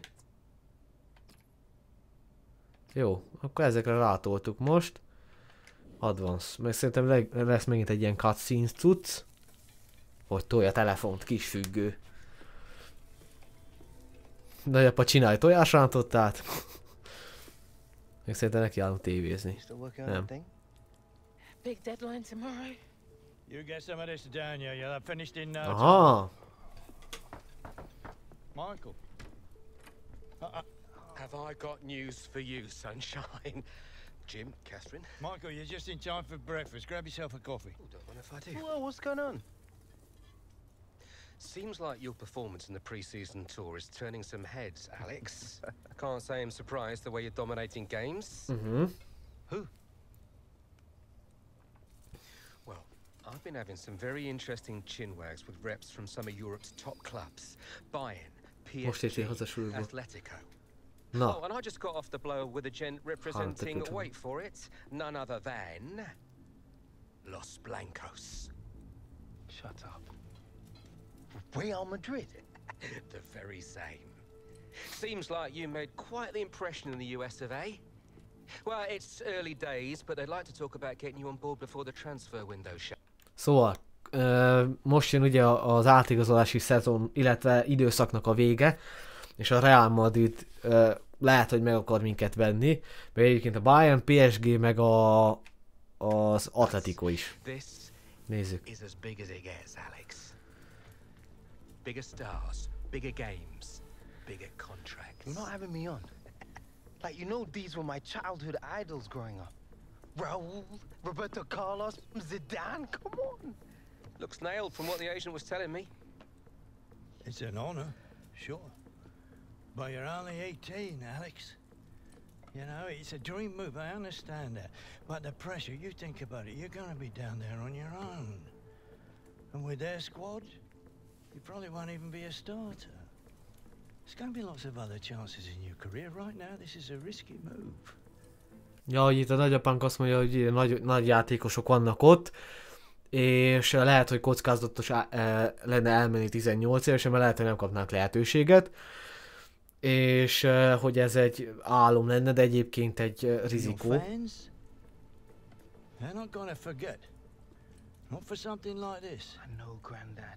[SPEAKER 1] Jó, akkor ezekre rátoltuk most. Advance. Meg szerintem lesz megint egy ilyen cutscenes cucc. Hogy tolja a telefont, kis függő. Nagyapa csinálj tojásrántottát. Még szerintem neki állunk tévézni. Nem.
[SPEAKER 4] Big deadline tomorrow.
[SPEAKER 3] You get some of this down here. You'll have finished in no time.
[SPEAKER 1] Aha.
[SPEAKER 3] Michael.
[SPEAKER 7] Uh-uh. Have I got news for you, sunshine? Jim, Catherine?
[SPEAKER 3] Michael, you're just in time for breakfast. Grab yourself a coffee.
[SPEAKER 7] Oh, don't mind if I do.
[SPEAKER 2] Well, what's going on?
[SPEAKER 7] Seems like your performance in the pre-season tour is turning some heads, Alex. I can't say I'm surprised the way you're dominating games.
[SPEAKER 1] Mm-hmm.
[SPEAKER 7] Who? Well, I've been having some very interesting chinwags with reps from some of Europe's top clubs. Bayern, P S G, Atletico.
[SPEAKER 1] No.
[SPEAKER 7] Oh, and I just got off the blower with a gent representing, wait for it, none other than... Los Blancos.
[SPEAKER 2] Shut up. Real Madrid?
[SPEAKER 7] The very same. Seems like you made quite the impression in the U S of A. Well, it's early days, but they'd like to talk about getting you on board before the transfer window shut.
[SPEAKER 1] Szóval, uh, most jön ugye az átigazolási szezon, illetve időszaknak a vége, és a Real Madrid uh, lehet, hogy meg akar minket venni, mert egyébként a Bayern, P S G meg a, az Atletico is. Nézzük.
[SPEAKER 7] Bigger stars, bigger games, bigger contracts.
[SPEAKER 2] You're not having me on. Like, you know, these were my childhood idols growing up. Raul, Roberto Carlos, Zidane, come on.
[SPEAKER 7] Looks nailed from what the agent was telling me.
[SPEAKER 3] It's an honor, sure. But you're only eighteen, Alex. You know, it's a dream move, I understand that. But the pressure, you think about it, you're gonna be down there on your own. And with their squad, you probably won't even be a starter. There's going to be lots of other chances in your career. Right now, this is a risky move.
[SPEAKER 1] Ja, hogy itt a nagyapánk azt mondja, hogy nagy, nagy játékosok vannak ott, és lehet, hogy kockázatos lenne elmenni tizennyolc évesen, mert lehet, hogy nem kapnánk lehetőséget, és hogy ez egy álom lenne, de egyébként egy rizikó.
[SPEAKER 3] They're not gonna forget. Not for something like this.
[SPEAKER 2] I know, Granddad.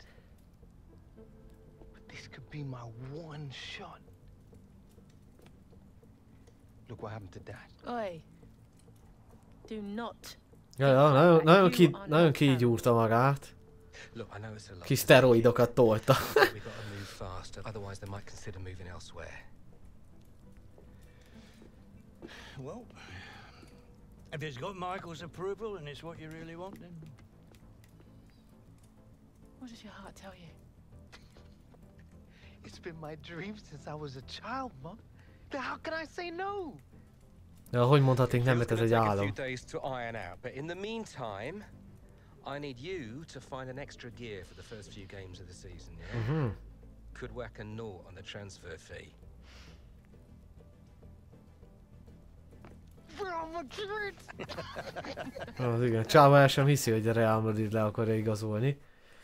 [SPEAKER 2] This could be my one shot. Look what happened to Dad.
[SPEAKER 4] Oi. Do not.
[SPEAKER 1] Ja, ja, nagyon, nagyon, ki, nagyon kigyúrta magát. Kis szteroidokat tolta.
[SPEAKER 3] Well, if it's got Michael's approval and it's what you really want, then...
[SPEAKER 4] What does your heart tell you?
[SPEAKER 2] It's been my dream since I was a child, Mom. How can I say no?
[SPEAKER 1] Ja, hogy mondhatnék nemet, ez egy állam.
[SPEAKER 7] But in the meantime, I need you to find an extra gear for the first few games of the season, yeah?
[SPEAKER 1] Mm-hmm.
[SPEAKER 7] Could whack a naught on the transfer fee.
[SPEAKER 1] Az igen, Csává el sem hiszi, hogy a Real Madrid le akarja igazolni.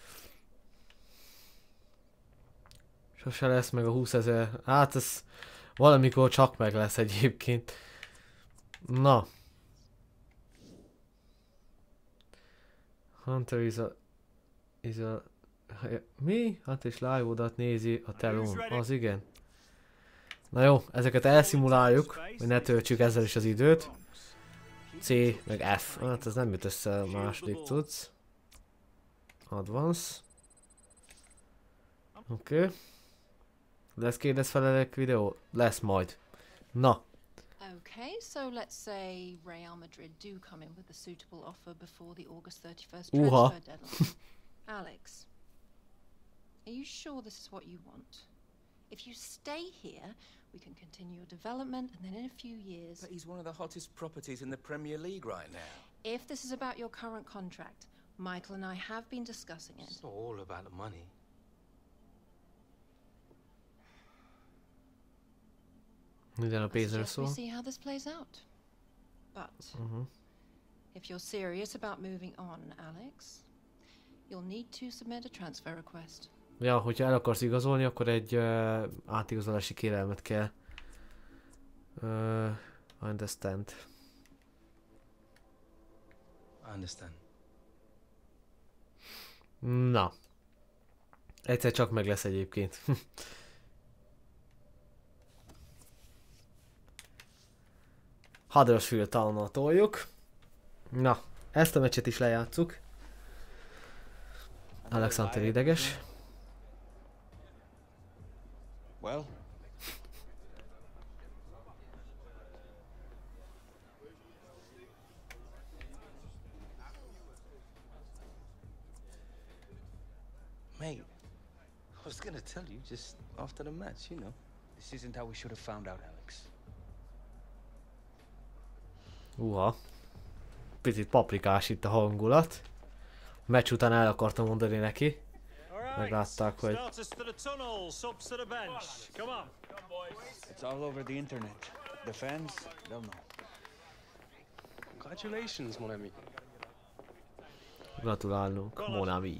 [SPEAKER 1] Sose lesz meg a húszezer. Hát ez valamikor csak meg lesz egyébként. Na. Hunter is a... Is a... Mi? Hát és live-odat nézi a telón. Az igen. Na jó, ezeket elszimuláljuk, hogy ne töltsük ezzel is az időt. C, meg F. Hát ez nem jut össze a második tudsz. Advance. Oké. Okay. Lesz kérdezfelelek videó? Lesz majd. Na.
[SPEAKER 15] Okay, so let's say Real Madrid do come in with a suitable offer before the August thirty-first
[SPEAKER 1] Uha.
[SPEAKER 15] transfer deadline. Alex, are you sure this is what you want? If you stay here, we can continue your development, and then in a few years...
[SPEAKER 7] But he's one of the hottest properties in the Premier League right now.
[SPEAKER 15] If this is about your current contract, Michael and I have been discussing it.
[SPEAKER 7] It's not all about the money.
[SPEAKER 1] Minden a pénzről
[SPEAKER 15] suggest we
[SPEAKER 1] szól.
[SPEAKER 15] see how this plays out. But
[SPEAKER 1] Uh-huh.
[SPEAKER 15] if you're serious about moving on, Alex, you'll need to submit a transfer request.
[SPEAKER 1] Ja, hogyha el akarsz igazolni, akkor egy uh, átigazolási kérelmet kell. Uh, understand.
[SPEAKER 7] Understand.
[SPEAKER 1] Na. Egyszer csak meg lesz egyébként. Huddersfield Townnal toljuk. Na, ezt a meccset is lejátszuk. Alexander ideges.
[SPEAKER 9] Well?
[SPEAKER 2] Mate, I was gonna tell you just after the match, you know.
[SPEAKER 9] This isn't how we should have found out, Alex.
[SPEAKER 1] Uha. Picit paprikás itt a hangulat. A meccs után el akartam mondani neki. Meglátták, hogy...
[SPEAKER 9] It's all over the internet. The fans, they'll know.
[SPEAKER 7] Congratulations, mon ami.
[SPEAKER 1] Gratulálunk, mon ami.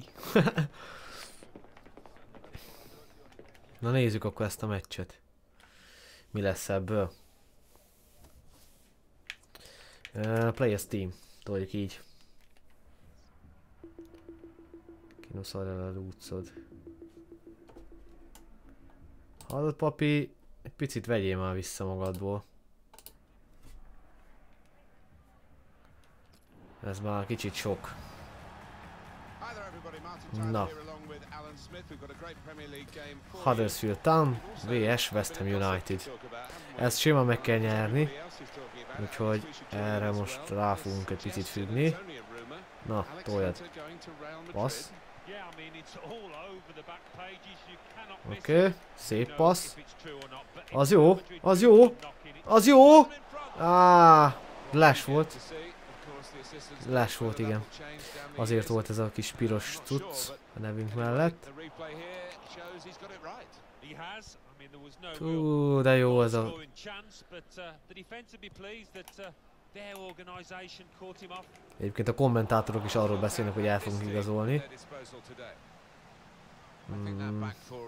[SPEAKER 1] Na nézzük akkor ezt a meccset. Mi lesz ebből? Uh, Players Team. Toljuk így. Kinoszar el a rúcod. Hallod, papi? Egy picit vegyél már vissza magadból. Ez már kicsit sok. Na. Huddersfield Town vs West Ham United. Ezt simán meg kell nyerni. Úgyhogy erre most rá fogunk egy picit függni. Na, toljad. Passz. Oké, okay. Szép passz. Az jó, az jó, az jó! Ah, Lash volt. Lash volt, igen. Azért volt ez a kis piros cucc a nevünk mellett. Hú, de jó ez a... Egyébként a kommentátorok is arról beszélnek, hogy el fogunk igazolni. Mm.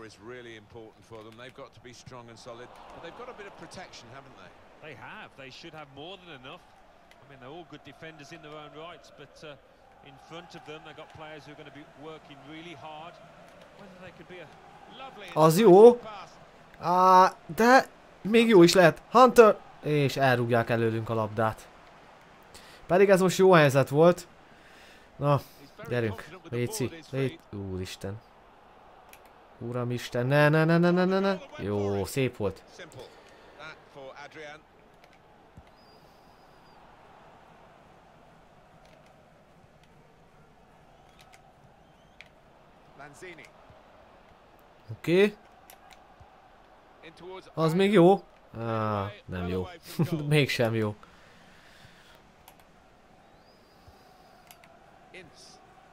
[SPEAKER 10] They have. They should have more than enough. I mean, they're all good defenders in their own rights, but uh, in front of them, they've got players who are going to be working really hard. Whether they could be a lovely...
[SPEAKER 1] Az jó! Á, de még jó is lehet. Hunter! És elrúgják előlünk a labdát. Pedig ez most jó helyzet volt. Na, gyerünk. Léci, légy. Úristen. Uramisten, ne, ne, ne, ne, ne, ne, ne. Jó, szép volt. Oké. Okay. Az még jó? Ah, nem jó. Mégsem jó.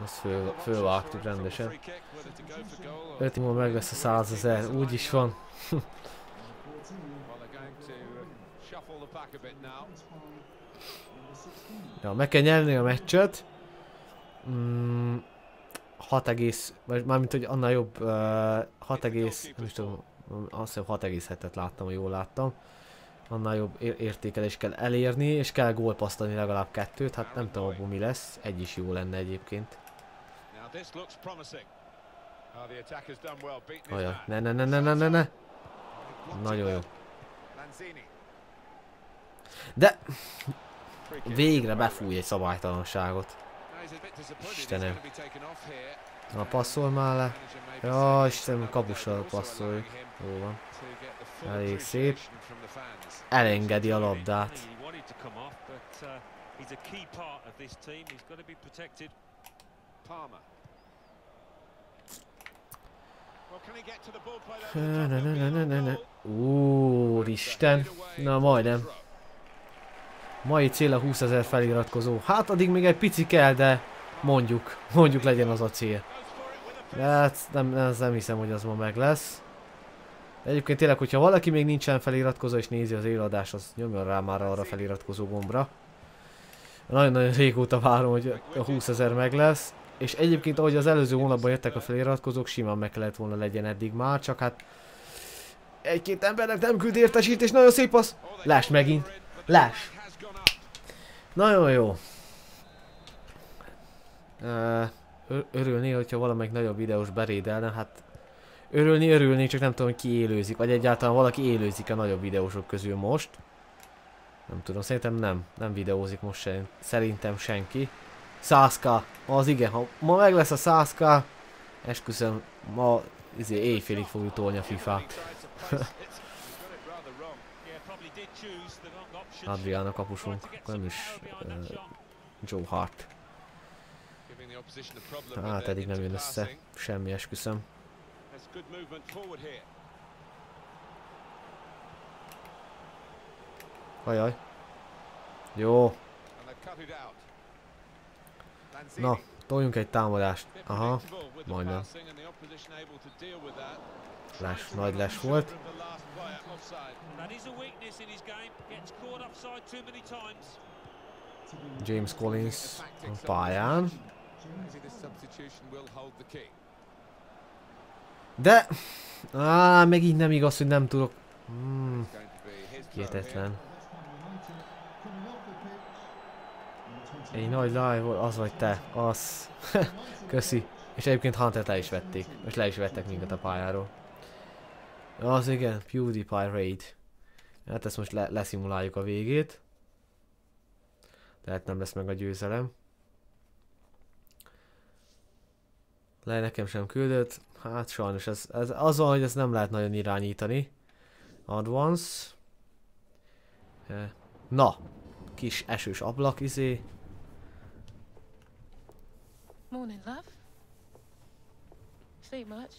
[SPEAKER 1] Azt föl, fölvágtuk rendesen. öt múlva meg lesz a százezer, úgy is van. Ja, meg kell nyerni a meccset. Mm, hat egész, vagy mármint hogy annál jobb, uh, hat egész, nem is tudom, azt hiszem hat egész hetet láttam, ha jól láttam. Annál jobb értékelést kell elérni, és kell gólpasztani legalább kettőt, hát nem tudom abból mi lesz, egy is jó lenne egyébként. Ajaj, ne ne ne ne ne ne ne! Nagyon jó. De végre befúj egy szabálytalanságot. Istenem. Na, passzol már le. Ja, Istenem, kapussal passzoljuk. Jó van. Elég szép. Elengedi a labdát. Ne, ne, ne, ne, ne, ne. Úristen. Na, majdnem. Mai cél a húszezer feliratkozó. Hát addig még egy pici kell, de mondjuk, mondjuk legyen az a cél. De hát nem, nem, nem hiszem, hogy az ma meg lesz. De egyébként tényleg, hogyha valaki még nincsen feliratkozó és nézi az élőadást, az nyomjon rá már arra a feliratkozó gombra. Nagyon-nagyon régóta várom, hogy a húszezer meg lesz. És egyébként, ahogy az előző hónapban jöttek a feliratkozók, simán meg kellett volna legyen eddig már, csak hát egy-két embernek nem küld értesítés, nagyon szép az. Láss megint. Láss. Nagyon jó. Örülni, hogyha valamelyik nagyobb videós berédelne, hát örülni, örülni, csak nem tudom, ki élőzik, vagy egyáltalán valaki élőzik a nagyobb videósok közül most. Nem tudom, szerintem nem, nem videózik most sen, szerintem senki. száz k, az igen, ha ma meg lesz a száz k, esküszöm, ma izé, éjfélig fogjuk tolni a fifát. Adrián a kapusunk, nem is uh, Joe Hart. Hát eddig nem jön össze, semmi, esküszöm. Ajaj. Jó. Na, toljunk egy támadást. Aha, majdnem. Les, nagy les volt. James Collins a pályán. De... Á, megint nem igaz, hogy nem tudok... Hmm. Hihetetlen. Egy nagy live volt, az vagy te, az. Köszi. És egyébként Huntert le is vették. És le is vettek minket a pályáról. Az igen, PewDiePie Raid. Hát ezt most le leszimuláljuk a végét. Tehát nem lesz meg a győzelem. Le nekem sem küldött. Hát sajnos ez, ez az van, hogy ezt nem lehet nagyon irányítani. Advance. Na, kis esős ablak izé.
[SPEAKER 4] Morning, love. Sleep much?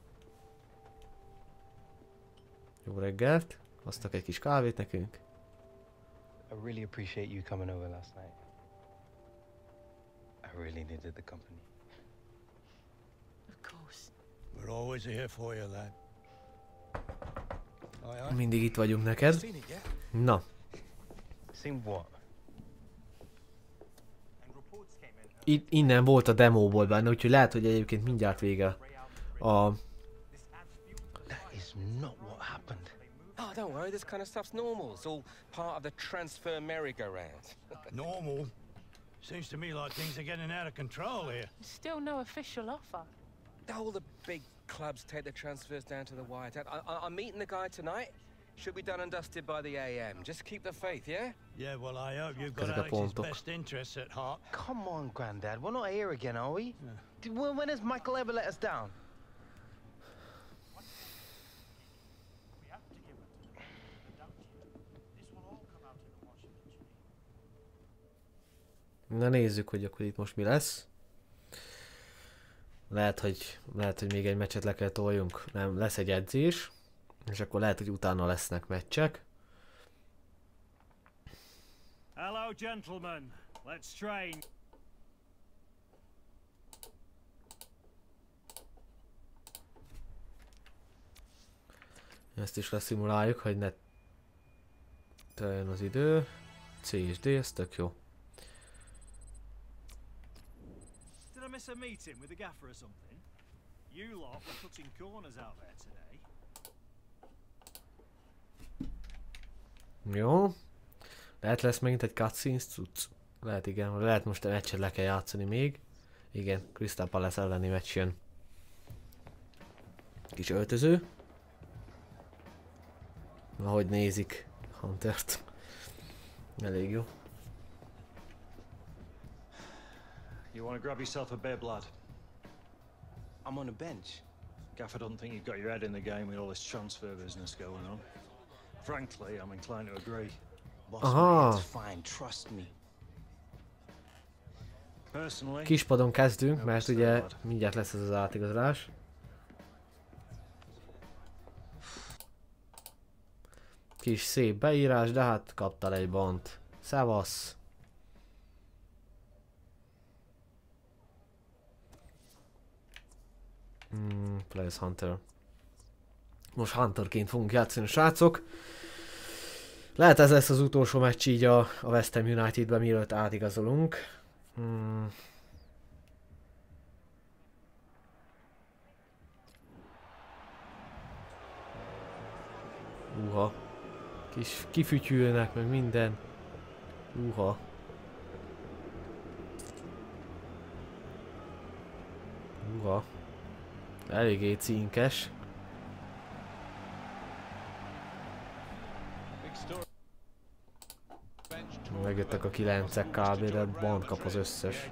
[SPEAKER 1] Jó reggelt. Hoztak egy kis kávét nekünk.
[SPEAKER 2] I really appreciate you coming over last night. I really needed the company.
[SPEAKER 4] Of course.
[SPEAKER 3] We're always here for you, lad.
[SPEAKER 1] Mindig itt vagyunk neked. Na.
[SPEAKER 2] Seen what?
[SPEAKER 1] Itt, innen volt a demóból benne, úgyhogy lehet, hogy egyébként mindjárt vége a...
[SPEAKER 2] That is not what happened.
[SPEAKER 7] Oh, don't worry, this kind of stuff's normal. It's all part of the transfer merry-go-round.
[SPEAKER 3] Normal? Seems to me like things are getting out of control here.
[SPEAKER 4] Still no official offer.
[SPEAKER 7] All the big clubs take the transfers down to the wire. I, I, I'm meeting the guy tonight. Should be done and dusted by the A M. Just keep the faith, yeah?
[SPEAKER 3] Yeah, well, I hope you've got Alex's best interests at heart.
[SPEAKER 2] Come on, Grandad. We're not here again, are we? Yeah. When, when has Michael ever let us down?
[SPEAKER 1] Na nézzük, hogy akkor itt most mi lesz. Lehet, hogy, lehet, hogy még egy meccset le kell toljunk. Nem, lesz egy edzés. És akkor lehet, hogy utána lesznek meccsek.
[SPEAKER 8] Hello, gentlemen. Let's train.
[SPEAKER 1] Ezt is leszimuláljuk, hogy ne teljen az idő. C és D, ez tök jó.
[SPEAKER 16] Did I miss a meeting with the gaffer or something? You lot were cutting corners out there today.
[SPEAKER 1] Jó. Lehet lesz megint egy cutscenes cucc. Lehet igen, lehet most egy meccset le kell játszani még. Igen, Crystal Palace elleni meccs jön. Kis öltöző. Ahogy nézik Huntert. Elég jó.
[SPEAKER 8] You want to grab yourself a bib, lad?
[SPEAKER 2] I'm on a bench.
[SPEAKER 8] Gaffer doesn't think you've got your head in the game with all this transfer business going on. Frankly, I'm inclined to agree.
[SPEAKER 2] Boss, my head's fine, trust me.
[SPEAKER 8] Personally,
[SPEAKER 1] Kispadon kezdünk, mert ugye mindjárt lesz ez az átigazolás. Kis szép beírás, de hát kaptál egy bont. Szevasz! Hmm, Plays Hunter. Most Hunterként fogunk játszani, srácok. Lehet ez lesz az utolsó meccs így a, a West Ham Unitedben, mielőtt átigazolunk. Hmm. Uha. Kis kifütyülnek, meg minden. Uha. Uha. Eléggé cinkes. Megjöttek a kilencek kb, de bont kap az összes.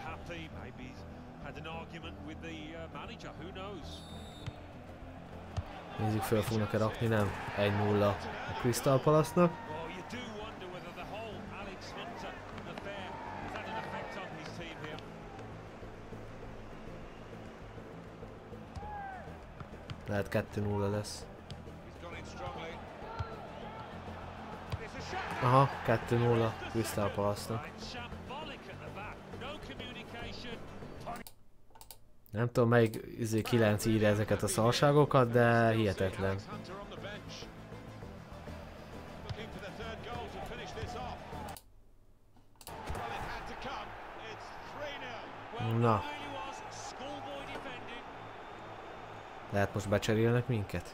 [SPEAKER 1] Nézzük, föl fognak-e rakni, nem? egy nulla a Crystal Palace-nak. Lehet kettő nulla lesz. Aha, kettő nulla Crystal Palace-nak. Nem tudom melyik izé kilenc írja ezeket a szarságokat, de hihetetlen. Na. Lehet most becserélnek minket?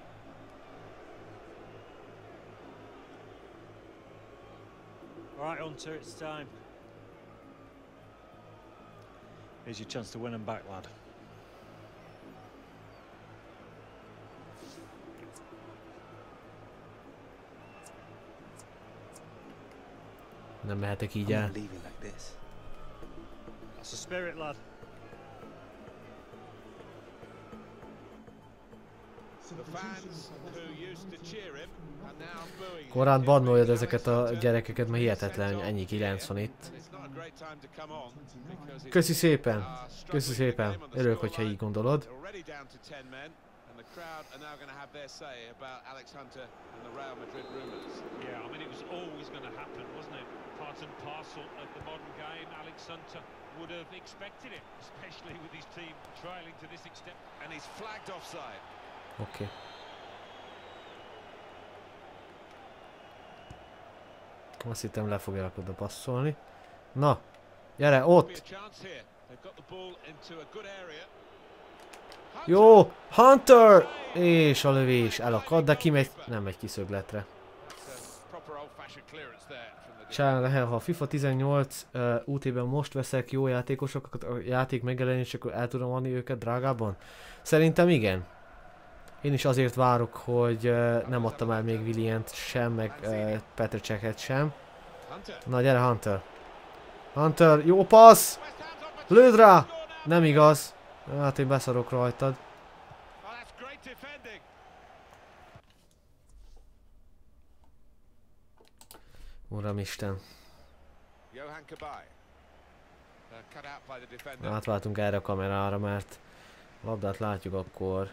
[SPEAKER 8] Alright, Hunter, it's time. Here's your chance to win him back, lad.
[SPEAKER 1] Nem mehetek így el.
[SPEAKER 8] That's the spirit, lad.
[SPEAKER 1] Korán bannoljad ezeket a gyerekeket, mert hihetetlen, hogy ennyi kilenc van itt. Köszi szépen! Köszi szépen! Örülök, hogyha így gondolod. Oké. Okay. Azt hittem le fogja oda passzolni. Na, gyere, ott! Jó, Hunter! És a lövés elakad, de kimegy, nem megy kiszögletre. Csán lehet, ha a FIFA tizennyolc uh, U T-ben most veszek jó játékosokat, a játék megjelenés, akkor el tudom adni őket drágában? Szerintem igen. Én is azért várok, hogy uh, nem adtam el még Williant sem, meg uh, Petr Cechet sem. Na gyere Hunter! Hunter, jó passz! Lőd rá! Nem igaz. Hát én beszarok rajtad. Uramisten. Átváltunk erre a kamerára, mert labdát látjuk akkor.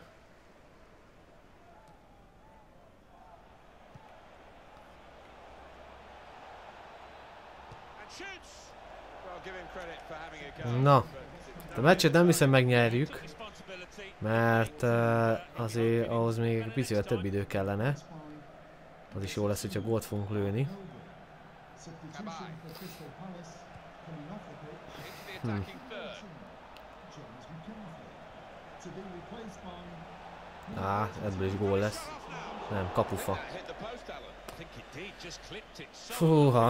[SPEAKER 1] Na, a meccset nem hiszem megnyerjük, Mert uh, azért ahhoz még picivel több idő kellene. Az is jó lesz, hogyha gólt fogunk lőni. Hm. Á, ebből is gól lesz. Nem, kapufa. Fúha.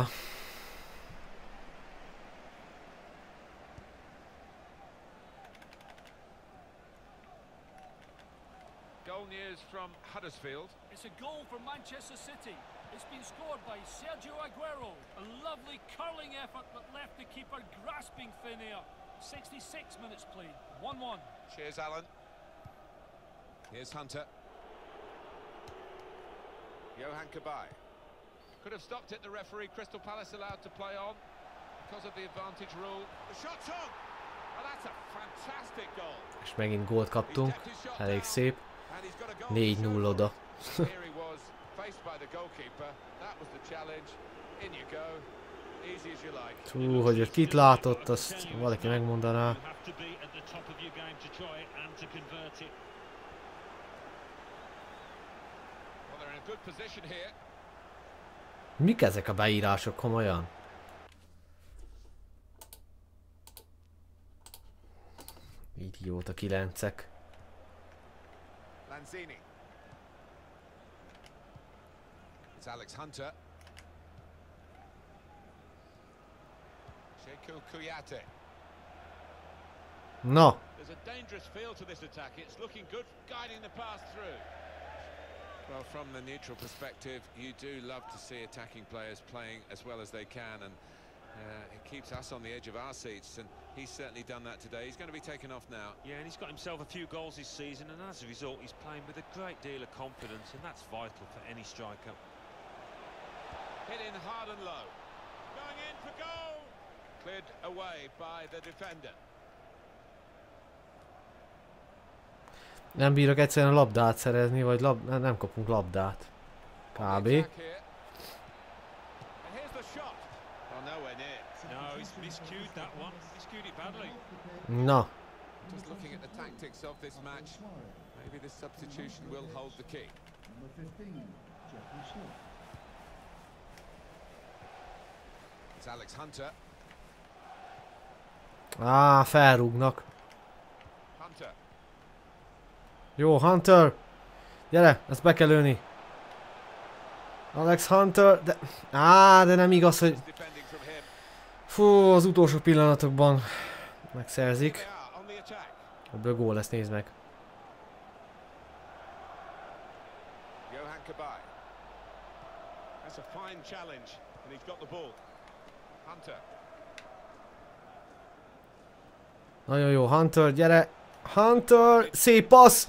[SPEAKER 11] Goal news from Huddersfield.
[SPEAKER 17] It's a goal for Manchester City. It's been scored by Sergio Aguero. A lovely curling effort, but left the keeper grasping thin air. sixty-six minutes played. one one.
[SPEAKER 11] Cheers, Alan. Here's Hunter. Johan Kabay. Could have stopped it, the referee. Crystal Palace allowed to play on because of the advantage rule. The shot's on. Well, that's a fantastic goal.
[SPEAKER 1] És megint gólt kaptunk. Elég szép. négy null oda. Hú, hogy ő kit látott, azt valaki megmondaná. Mik ezek a beírások komolyan? Idióta kilencek.
[SPEAKER 11] Lanzini. It's Alex Hunter. Sheku Kouyaté.
[SPEAKER 1] No.
[SPEAKER 10] There's a dangerous feel to this attack. It's looking good, guiding the pass through.
[SPEAKER 11] Well, from the neutral perspective, you do love to see attacking players playing as well as they can, and uh, it keeps us on the edge of our seats, and he's certainly done that today. He's going to be taken off now.
[SPEAKER 10] Yeah, and he's got himself a few goals this season, and as a result, he's playing with a great deal of confidence, and that's vital for any striker.
[SPEAKER 11] Hit in hard and low. Going in for goal! Cleared away by the defender.
[SPEAKER 1] Nem bírok egyszerűen labdát szerezni, vagy lab... nem, nem kapunk labdát. Kb. Na.
[SPEAKER 11] Just looking at the tactics of this match, maybe this substitution will hold the key. It's Alex Hunter.
[SPEAKER 1] Á, felrúgnak.
[SPEAKER 11] Hunter.
[SPEAKER 1] Jó, Hunter! Gyere, ezt be kell lőni. Alex Hunter, de... Á, de nem igaz, hogy... Fú, az utolsó pillanatokban megszerzik. Ebből gól lesz, nézd meg.
[SPEAKER 11] Johan Kabay. That's a fine challenge, and he's got the ball. Hunter.
[SPEAKER 1] Nagyon jó, Hunter, gyere! Hunter! Szép passz!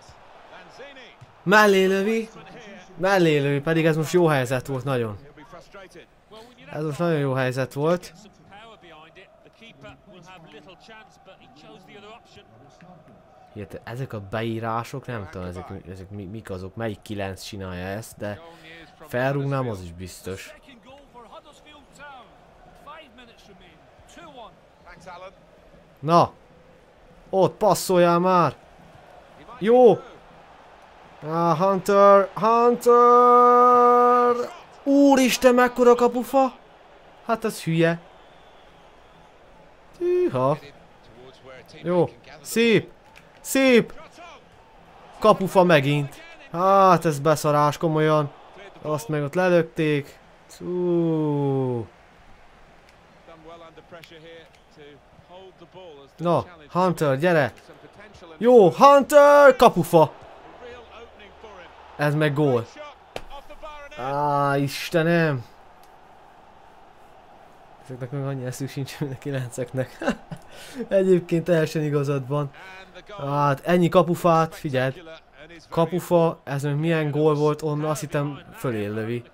[SPEAKER 1] Mellé lövi! Mellé lövi, pedig ez most jó helyzet volt, nagyon. Ez most nagyon jó helyzet volt. Hihetet, ezek a beírások, nem tudom, ezek, ezek mik azok, melyik kilenc csinálja ezt, de felrúgnám, az is biztos. Na! Ott, passzoljál már! Jó! Ah, Hunter! Hunter! Úristen, mekkora kapufa! Hát ez hülye. Hűha! Jó, szép! Szép! Kapufa megint. Hát ez beszarás, komolyan. Azt meg ott lelökték. Hú. Na, Hunter, gyere! Jó, Hunter! Kapufa! Ez meg gól. Á, Istenem! Ezeknek meg annyi eszük sincs, mint a kilenceknek. Egyébként teljesen igazad van. Hát ennyi kapufát, figyeld. Kapufa, ez meg milyen gól volt onnan, azt hittem fölé lövi.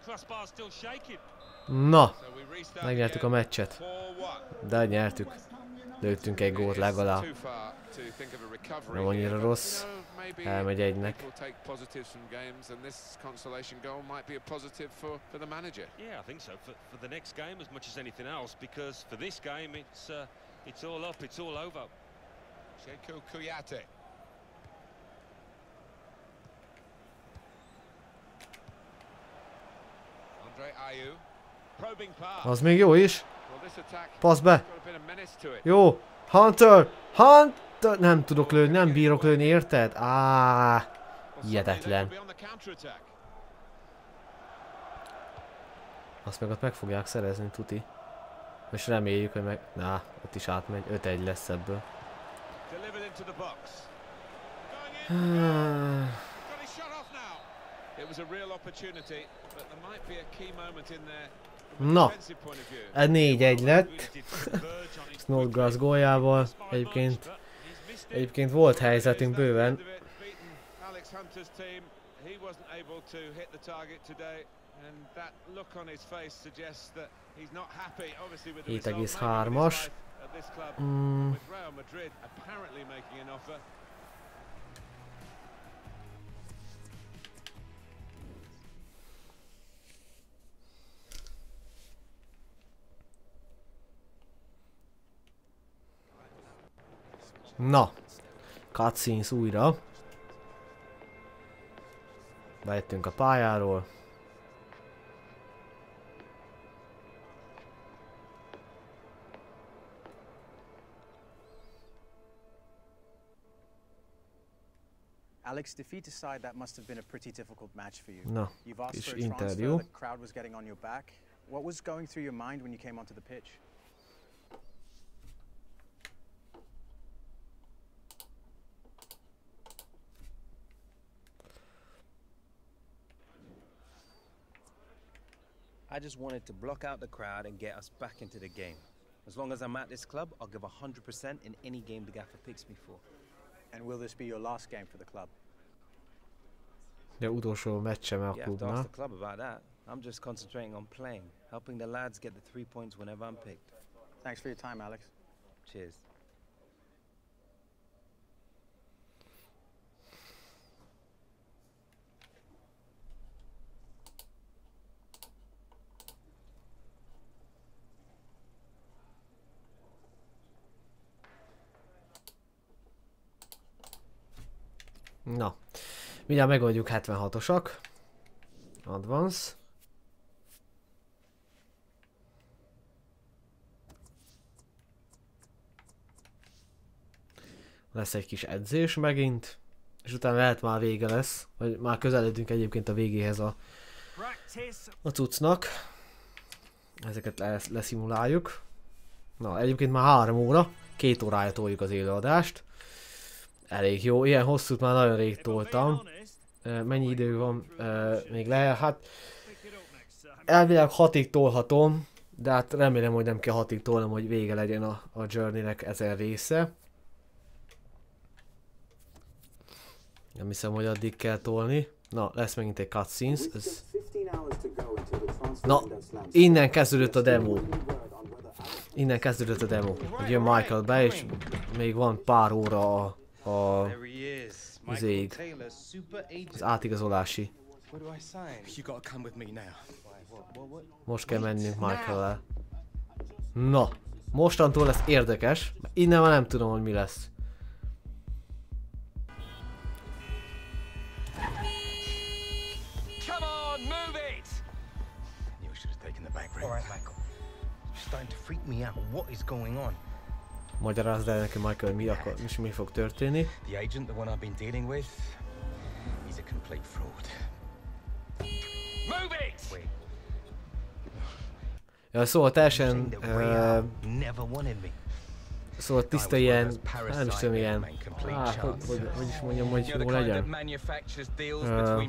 [SPEAKER 1] Na, megnyertük a meccset. De nyertük. Lőttünk egy gólt legalább. Nem annyira rossz. Elmegy egynek.
[SPEAKER 11] Take positives from games, and this consolation goal might be a positive for for the manager.
[SPEAKER 10] Yeah, I think so for for the next game as much as anything else, because for this game it's uh, it's all up, it's all over.
[SPEAKER 11] Sheku Kouyaté.
[SPEAKER 1] Az még jó is. Passz be. Jó. Hunter! Hunter! Nem tudok lőni, nem bírok lőni, érted? Áááá. Hihetetlen. Azt meg ott meg fogják szerezni, tuti. Most reméljük, hogy meg... Ná, ott is átmegy. öt egy lesz ebből. Na, ez négy egy lett. Snodgrass góljával. Egyébként, egyébként volt helyzetünk bőven. hét egész hármas. Mm. Na, cutscenes újra. Bejöttünk a pályáról.
[SPEAKER 18] Alex, defeat aside, that must have been a pretty difficult match for you.
[SPEAKER 1] Na,
[SPEAKER 18] You've asked
[SPEAKER 1] kis
[SPEAKER 18] for a transfer,
[SPEAKER 1] interjú.
[SPEAKER 18] the crowd was getting on your back. What was going through your mind when you came onto the pitch?
[SPEAKER 2] I just wanted to block out the crowd and get us back into the game. As long as I'm at this club, I'll give one hundred percent in any game the gaffer picks me for.
[SPEAKER 18] And will this be your last game for the club?
[SPEAKER 1] De utolsó meccsem a
[SPEAKER 2] You have to ask
[SPEAKER 1] klubnál.
[SPEAKER 2] the club about that. I'm just concentrating on playing, helping the lads get the three points whenever I'm picked.
[SPEAKER 18] Thanks for your time, Alex.
[SPEAKER 2] Cheers.
[SPEAKER 1] Na, mindjárt megoldjuk hetvenhatosak. Advance. Lesz egy kis edzés megint. És utána lehet már vége lesz. Vagy már közeledünk egyébként a végéhez a, a cuccnak. Ezeket lesz, leszimuláljuk. Na, egyébként már három óra. Két órája toljuk az élőadást. Elég jó, ilyen hosszút már nagyon rég toltam. Uh, mennyi idő van uh, még lehet? Hát elvileg hatig tolhatom, de hát remélem, hogy nem kell hatig tolnom, hogy vége legyen a, a Journey-nek ezen része. Nem hiszem, hogy addig kell tolni. Na, lesz megint egy cutscenes. Ez... Na, innen kezdődött a demo. Innen kezdődött a demo. Hogy jön Michael be, és még van pár óra a a az ég, az átigazolási. Most kell mennünk Michael-el. Na, mostantól lesz érdekes, innen már nem tudom, hogy mi lesz. Magyarázd el nekem, Michael, mi, akar, és mi fog történni.
[SPEAKER 2] The agent, the one I've been dealing with, he's a complete fraud. Move it! Wait.
[SPEAKER 1] Ja, szóval teljesen... Uh, szóval tiszta ilyen... Nem is tudom, ilyen... Á, hogy, hogy, hogy is mondjam, hogy jó legyen. Uh,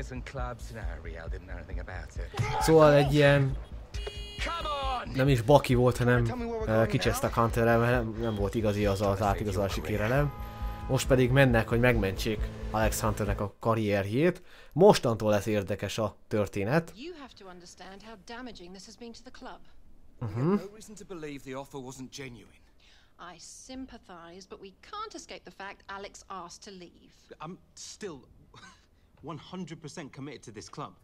[SPEAKER 1] szóval egy ilyen... Nem is baki volt, hanem uh, kicsesztek Hunterrel, mert nem, nem volt igazi az az átigazolási kérelem. Most pedig mennek, hogy megmentsék Alex Hunternek a karrierjét. Mostantól lesz érdekes a történet. Uh-huh.
[SPEAKER 15] I sympathize, but we can't escape the fact Alex asked to leave.
[SPEAKER 2] I'm still one hundred percent committed to this club.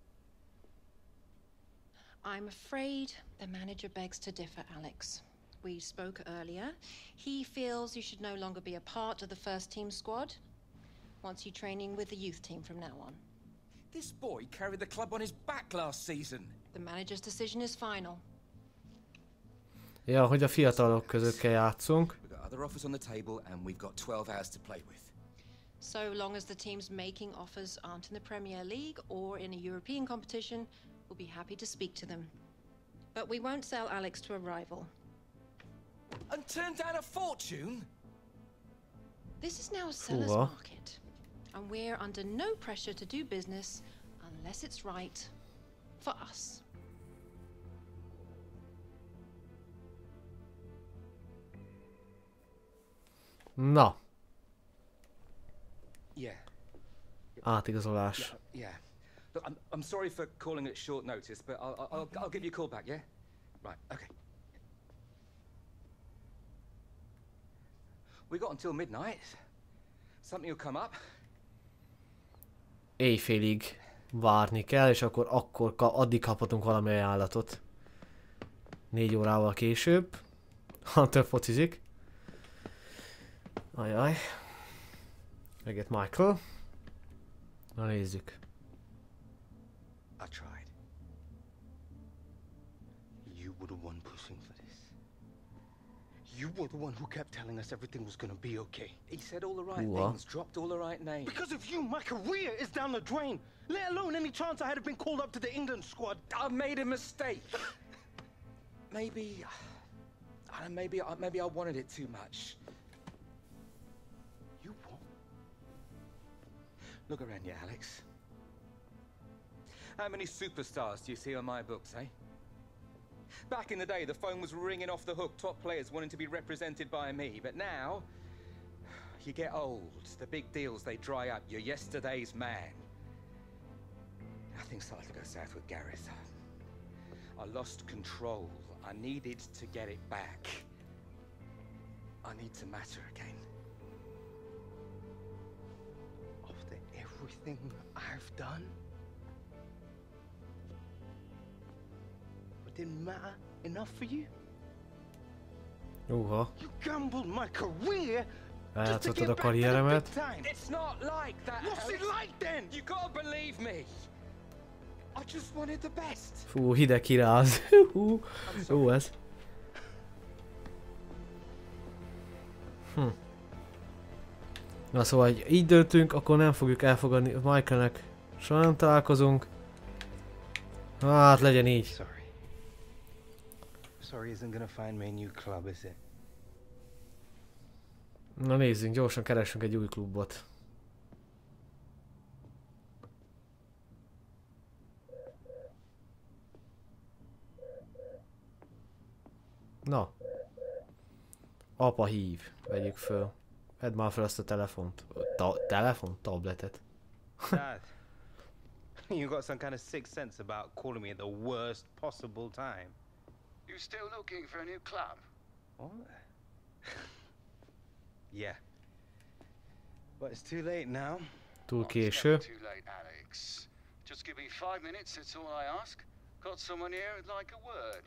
[SPEAKER 15] I'm afraid the manager begs to differ, Alex. We spoke earlier. He feels you should no longer be a part of the first team squad. Wants you training with the youth team from now on.
[SPEAKER 7] This boy carried the club on his back last season.
[SPEAKER 15] The manager's decision is final.
[SPEAKER 1] Ja, hogy a fiatalok között kell játszunk.
[SPEAKER 7] We've got other offers on the table and we've got twelve hours to play with.
[SPEAKER 15] So long as the teams making offers aren't in the Premier League or in a European competition, we'll be happy to speak to them. But we won't sell Alex to a rival.
[SPEAKER 7] And turn down a fortune?
[SPEAKER 15] This is now a seller's
[SPEAKER 1] Hova?
[SPEAKER 15] market. And we're under no pressure to do business unless it's right for us.
[SPEAKER 1] Na.
[SPEAKER 7] Yeah.
[SPEAKER 1] Átigazolás.
[SPEAKER 7] Yeah. yeah. Look, I'm, I'm sorry for calling at short notice, but I'll, I'll, I'll give you a call back, yeah? Right, okay. We got until midnight. Something will come up.
[SPEAKER 1] Éjfélig várni kell, és akkor, akkor addig kaphatunk valami ajánlatot. Négy órával később. Hunter focizik. Ajaj. Megjött Michael. Na nézzük.
[SPEAKER 2] I tried. You were the one pushing for this. You were the one who kept telling us everything was gonna be okay.
[SPEAKER 7] He said all the right
[SPEAKER 1] Ooh,
[SPEAKER 7] things, dropped all the right names.
[SPEAKER 2] Because of you, my career is down the drain. Let alone any chance I had been called up to the England squad.
[SPEAKER 7] I made a mistake. Maybe, uh, maybe, I, maybe I wanted it too much.
[SPEAKER 2] You what?
[SPEAKER 7] Look around you, Alex. How many superstars do you see on my books, eh? Back in the day, the phone was ringing off the hook, top players wanting to be represented by me. But now, you get old, the big deals, they dry up. You're yesterday's man. Things started to go south with Gareth. I lost control. I needed to get it back. I need to matter again.
[SPEAKER 2] After everything I've done? It didn't matter enough for you?
[SPEAKER 1] Uha.
[SPEAKER 2] You gambled my career just to
[SPEAKER 1] Eljátszottad
[SPEAKER 2] get
[SPEAKER 1] a
[SPEAKER 2] back to the
[SPEAKER 1] karrieremet.
[SPEAKER 2] big time.
[SPEAKER 7] It's not like that.
[SPEAKER 2] What's it like then?
[SPEAKER 7] You gotta believe me. I just wanted the best.
[SPEAKER 1] Fú, hideg kiráz. Hú, jó ez. Hm. Na szóval, hogy így döntünk, akkor nem fogjuk elfogadni Michaelnek. Soha nem találkozunk. Hát legyen így.
[SPEAKER 2] Sorry. Sorry isn't gonna find me a new club, is it?
[SPEAKER 1] Na nézzünk, gyorsan keressünk egy új klubot. Na. Apa hív. Vegyük föl. Vedd már fel azt a telefont. Ta telefon? Tabletet.
[SPEAKER 2] Dad, you got some kind of sixth sense about calling me at the worst possible time.
[SPEAKER 14] You still looking for a new club?
[SPEAKER 2] What? Yeah. But it's too late now.
[SPEAKER 1] Túl késő.
[SPEAKER 14] Too late, Alex. Just give me five minutes, that's all I ask. Got someone here who'd like a word.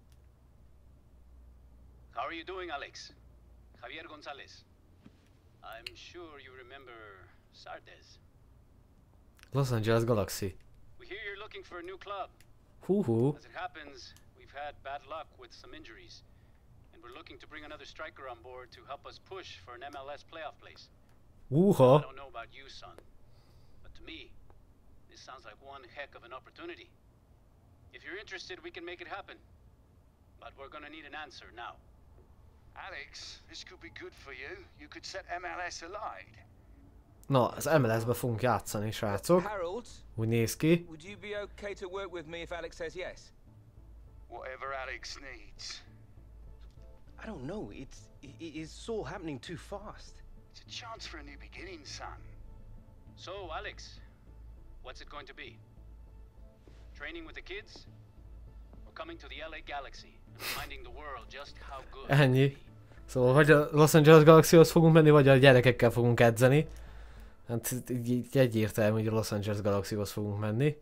[SPEAKER 14] How are you doing, Alex? Javier Gonzalez. I'm sure you remember Sardes.
[SPEAKER 1] Los Angeles Galaxy.
[SPEAKER 14] We hear you're looking for a new club.
[SPEAKER 1] Hú-hú.
[SPEAKER 14] As it happens, we've had bad luck with some injuries. And we're looking to bring another striker on board to help us push for an M L S playoff place.
[SPEAKER 1] Uha.
[SPEAKER 14] I don't know about you, son, but to me, this sounds like one heck of an opportunity. If you're interested, we can make it happen. But we're gonna need an answer now. Alex, this could be good for you. You could set M L S alight.
[SPEAKER 1] Na, az em el es-be fogunk játszani, srácok.
[SPEAKER 7] Harold,
[SPEAKER 1] úgy néz ki.
[SPEAKER 7] would you be okay to work with me if Alex says yes?
[SPEAKER 14] Whatever Alex needs.
[SPEAKER 2] I don't know. It's it, it's all happening too fast.
[SPEAKER 14] It's a chance for a new beginning, son. So, Alex, what's it going to be? Training with the kids? Or coming to the L A Galaxy and reminding the world just how good?
[SPEAKER 1] Ennyi. Szóval vagy a Los Angeles Galaxyhoz fogunk menni, vagy a gyerekekkel fogunk edzeni. Hát így egyértelmű, hogy a Los Angeles Galaxyhoz fogunk menni.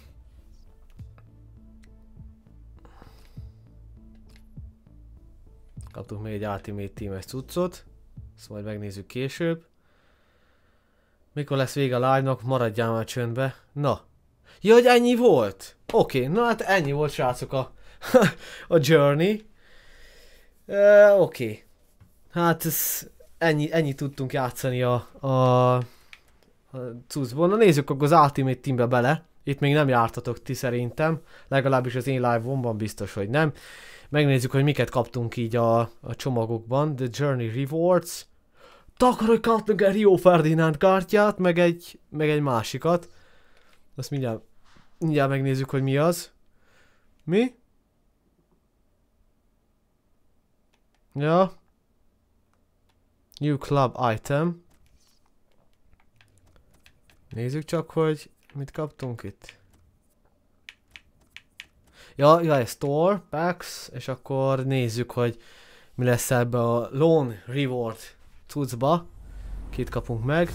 [SPEAKER 1] Kaptunk még egy Ultimate Team-es cuccot. Ezt majd megnézzük később. Mikor lesz vége a live-nak, maradjál már csöndbe. Na, Ja, hogy ennyi volt? Oké, okay, na hát ennyi volt, srácok, a, a Journey. Uh, Oké. Okay. Hát ez, ennyi, ennyi tudtunk játszani a, a, a cuccból. Na nézzük akkor az Ultimate Teambe bele. Itt még nem jártatok ti szerintem. Legalábbis az én live-omban biztos, hogy nem. Megnézzük, hogy miket kaptunk így a, a csomagokban. The Journey Rewards. Takarodj, kaptunk egy Rio Ferdinand kártyát, meg egy, meg egy másikat. Azt mindjárt, mindjárt megnézzük, hogy mi az. Mi? Ja. New Club Item. Nézzük csak, hogy mit kaptunk itt. Ja, ja, ez Store, Packs, és akkor nézzük, hogy mi lesz ebbe a Lone Reward cuccba. Kit kapunk meg.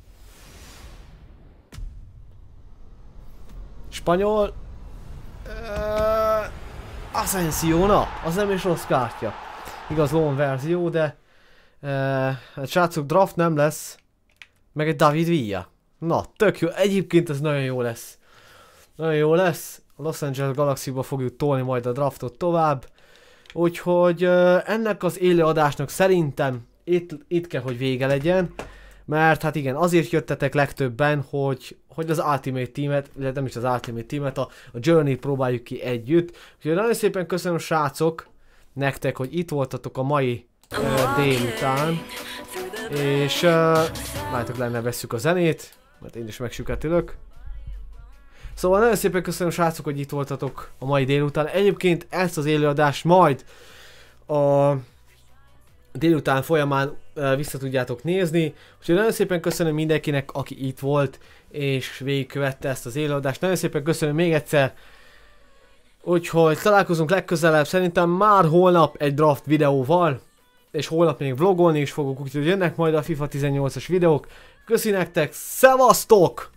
[SPEAKER 1] Spanyol. Uh, Ascensiona, az nem is rossz kártya. Igaz, Lone verzió, de uh, hát srácok, draft nem lesz. Meg egy David Villa. Na, tök jó. Egyébként ez nagyon jó lesz. Nagyon jó lesz. A Los Angeles Galaxy-ba fogjuk tolni majd a draftot tovább. Úgyhogy uh, ennek az élőadásnak szerintem itt, itt kell, hogy vége legyen. Mert hát igen, azért jöttetek legtöbben, hogy, hogy az Ultimate Teamet, illetve nem is az Ultimate Teamet, a, a Journey-t próbáljuk ki együtt. Úgyhogy nagyon szépen köszönöm, srácok, nektek, hogy itt voltatok a mai uh, délután. És uh, látjátok, lenne vesszük a zenét, mert én is megsüketülök. Szóval nagyon szépen köszönöm, srácok, hogy itt voltatok a mai délután. Egyébként ezt az élőadást majd a délután folyamán uh, vissza tudjátok nézni. Úgyhogy nagyon szépen köszönöm mindenkinek, aki itt volt és végigkövette ezt az élőadást. Nagyon szépen köszönöm még egyszer. Úgyhogy találkozunk legközelebb, szerintem már holnap egy draft videóval. És holnap még vlogolni is fogok, úgyhogy jönnek majd a FIFA tizennyolcas videók. Köszi nektek, szevasztok!